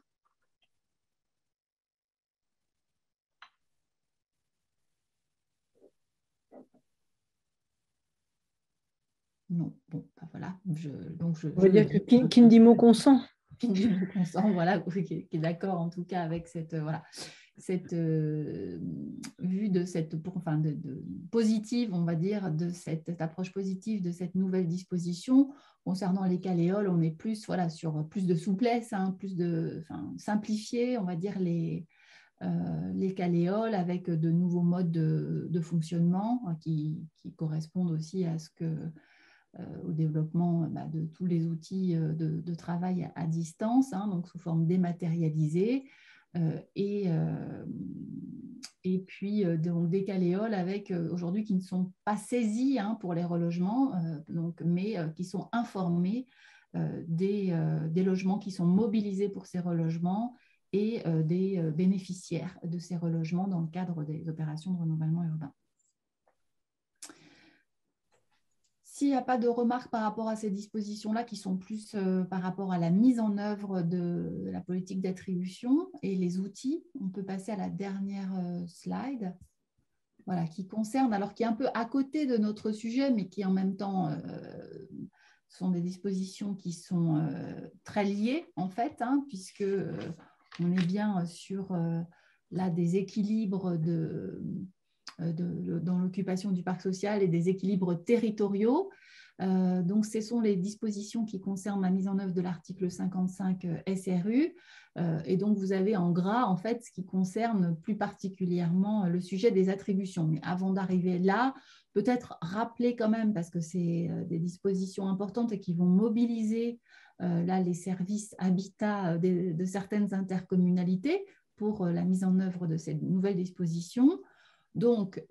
Non, bon, ben voilà. On va dire que qui ne dit mot consent. Qui ne dit mot consent, voilà, qui est d'accord en tout cas avec cette vue de cette, positive, on va dire, de cette approche positive de cette nouvelle disposition. Concernant les caléoles, on est plus sur plus de souplesse, simplifier, on va dire, les caléoles avec de nouveaux modes de fonctionnement qui correspondent aussi à au développement de tous les outils de travail à distance, donc sous forme dématérialisée. Et puis donc des caléoles avec aujourd'hui qui ne sont pas saisies pour les relogements, mais qui sont informés des logements qui sont mobilisés pour ces relogements et des bénéficiaires de ces relogements dans le cadre des opérations de renouvellement urbain. S'il n'y a pas de remarques par rapport à ces dispositions-là qui sont plus par rapport à la mise en œuvre de la politique d'attribution et les outils, on peut passer à la dernière slide, voilà, qui concerne, alors qui est un peu à côté de notre sujet, mais qui en même temps sont des dispositions qui sont très liées en fait, puisque on est bien sur là des équilibres dans l'occupation du parc social et des équilibres territoriaux. Donc, ce sont les dispositions qui concernent la mise en œuvre de l'article 55 SRU. Et donc, vous avez en gras, en fait, ce qui concerne plus particulièrement le sujet des attributions. Mais avant d'arriver là, peut-être rappeler quand même, parce que c'est des dispositions importantes et qui vont mobiliser là les services habitat de certaines intercommunalités pour la mise en œuvre de ces nouvelles dispositions. Donc,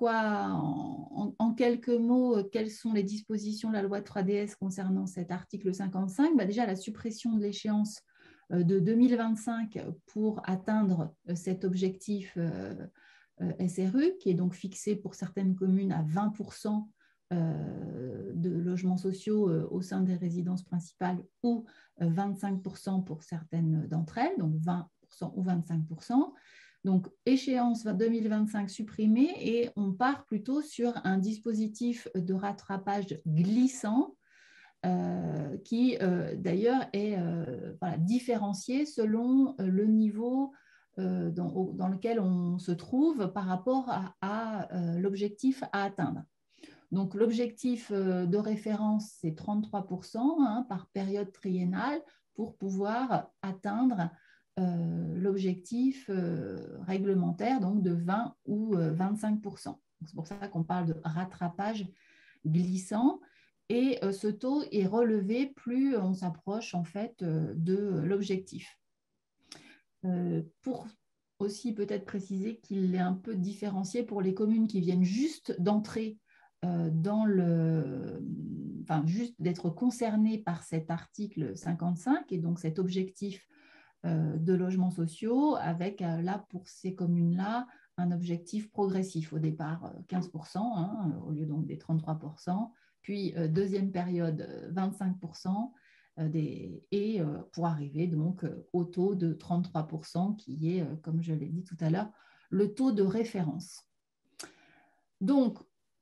en quelques mots, quelles sont les dispositions de la loi 3DS concernant cet article 55 ? Déjà, la suppression de l'échéance de 2025 pour atteindre cet objectif SRU, qui est donc fixé pour certaines communes à 20% de logements sociaux au sein des résidences principales ou 25% pour certaines d'entre elles, donc 20% ou 25%. Donc, échéance 2025 supprimée et on part plutôt sur un dispositif de rattrapage glissant qui, d'ailleurs, est différencié selon le niveau dans lequel on se trouve par rapport à l'objectif à atteindre. Donc, l'objectif de référence, c'est 33% par période triennale pour pouvoir atteindre l'objectif réglementaire donc de 20 ou 25%. C'est pour ça qu'on parle de rattrapage glissant. Et ce taux est relevé plus on s'approche en fait de l'objectif. Pour aussi peut-être préciser qu'il est un peu différencié pour les communes qui viennent juste d'entrer juste d'être concernées par cet article 55 et donc cet objectif de logements sociaux avec là pour ces communes-là un objectif progressif. Au départ 15%, au lieu donc des 33%, puis deuxième période 25%, et pour arriver donc au taux de 33% qui est, comme je l'ai dit tout à l'heure, le taux de référence. Donc,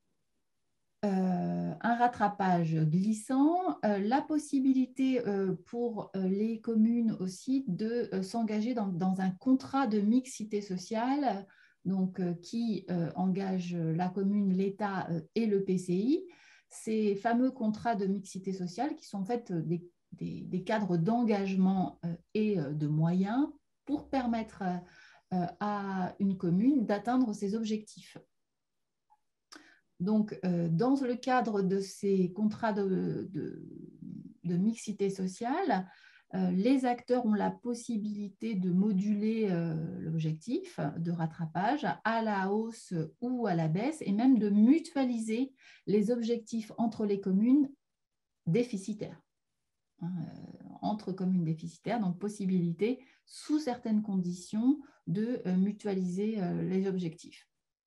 un rattrapage glissant, la possibilité pour les communes aussi de s'engager dans un contrat de mixité sociale donc, qui engage la commune, l'État et le PCI. Ces fameux contrats de mixité sociale qui sont en fait des cadres d'engagement et de moyens pour permettre à une commune d'atteindre ses objectifs. Donc, dans le cadre de ces contrats de mixité sociale, les acteurs ont la possibilité de moduler l'objectif de rattrapage à la hausse ou à la baisse et même de mutualiser les objectifs entre les communes déficitaires. Entre communes déficitaires, donc possibilité, sous certaines conditions, de mutualiser les objectifs.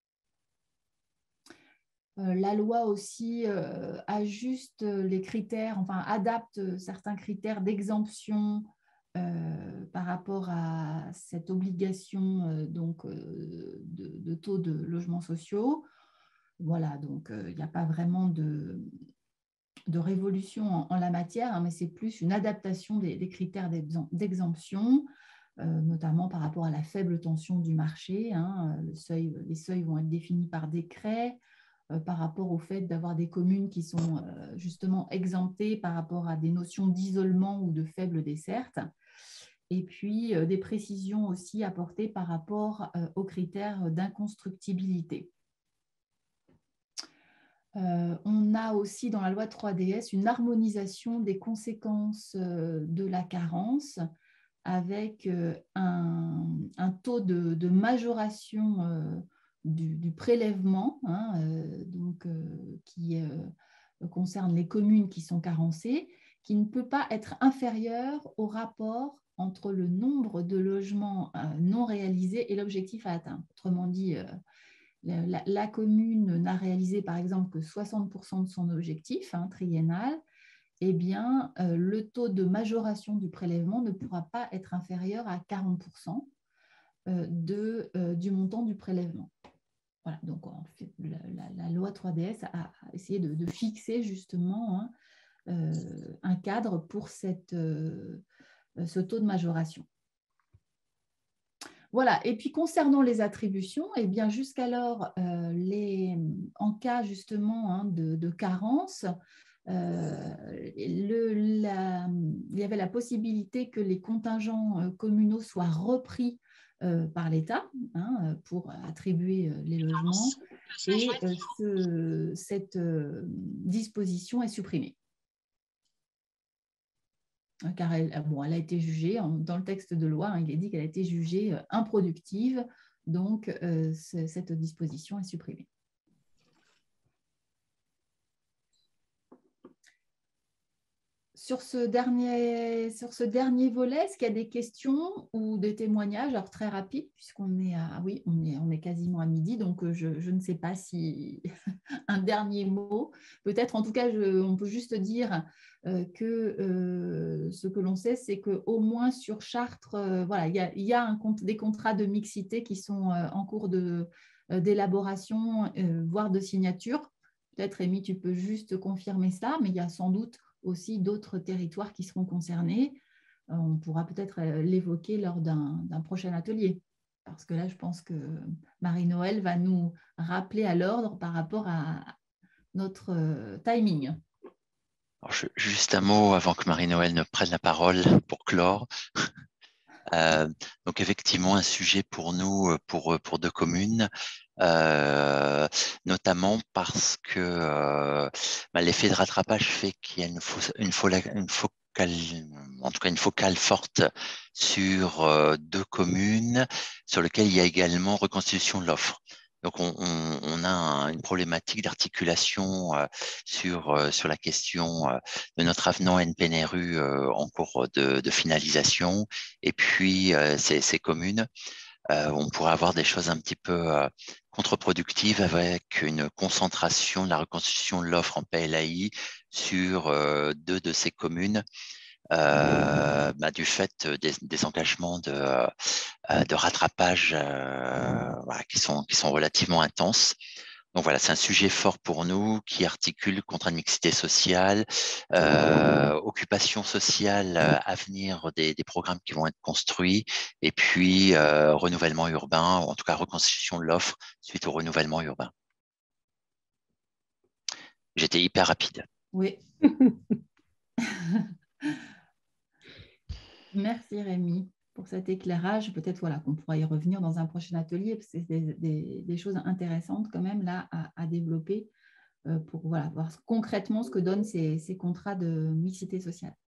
La loi aussi ajuste les critères, enfin adapte certains critères d'exemption par rapport à cette obligation de taux de logements sociaux. Voilà, donc il n'y a pas vraiment de révolution en la matière, mais c'est plus une adaptation des critères d'exemption, notamment par rapport à la faible tension du marché. Les seuils vont être définis par décret. Par rapport au fait d'avoir des communes qui sont justement exemptées par rapport à des notions d'isolement ou de faible desserte. Et puis, des précisions aussi apportées par rapport aux critères d'inconstructibilité. On a aussi dans la loi 3DS une harmonisation des conséquences de la carence avec un taux de majoration du prélèvement qui concerne les communes qui sont carencées, qui ne peut pas être inférieur au rapport entre le nombre de logements non réalisés et l'objectif à atteindre. Autrement dit, la commune n'a réalisé par exemple que 60% de son objectif triennal, eh bien, le taux de majoration du prélèvement ne pourra pas être inférieur à 40% du montant du prélèvement. Voilà, donc en fait, la loi 3DS a essayé de fixer justement un cadre pour ce taux de majoration. Voilà, et puis concernant les attributions, eh bien jusqu'alors, en cas justement de carence, il y avait la possibilité que les contingents communaux soient repris par l'État pour attribuer les logements, et cette disposition est supprimée. Car elle a été jugée, dans le texte de loi, il est dit qu'elle a été jugée improductive, donc cette disposition est supprimée. Sur ce dernier volet, est-ce qu'il y a des questions ou des témoignages? Alors très rapide, puisqu'on est on est quasiment à midi, donc je ne sais pas si un dernier mot. Peut-être, en tout cas, on peut juste dire que ce que l'on sait, c'est qu'au moins sur Chartres, il y a des contrats de mixité qui sont en cours d'élaboration, voire de signature. Peut-être, Rémi, tu peux juste confirmer ça, mais il y a sans doute aussi d'autres territoires qui seront concernés. On pourra peut-être l'évoquer lors d'un prochain atelier, parce que là, je pense que Marie-Noëlle va nous rappeler à l'ordre par rapport à notre timing. Alors, juste un mot avant que Marie-Noëlle ne prenne la parole pour clore. Donc effectivement, un sujet pour nous, pour 2 communes, notamment parce que l'effet de rattrapage fait qu'il y a une focale forte sur 2 communes sur lesquelles il y a également reconstitution de l'offre. Donc, on a une problématique d'articulation sur la question de notre avenant NPNRU en cours de finalisation. Et puis, ces communes, on pourrait avoir des choses un petit peu contre-productives avec une concentration de la reconstitution de l'offre en PLAI sur 2 de ces communes. Du fait des engagements de rattrapage qui sont relativement intenses. Donc voilà, c'est un sujet fort pour nous qui articule contrat de mixité sociale, occupation sociale à venir des programmes qui vont être construits, et puis renouvellement urbain, ou en tout cas reconstitution de l'offre suite au renouvellement urbain. J'étais hyper rapide. Oui. Merci Rémi pour cet éclairage. Peut-être qu'on pourra y revenir dans un prochain atelier, parce que c'est des choses intéressantes quand même là à développer pour voir concrètement ce que donnent ces contrats de mixité sociale.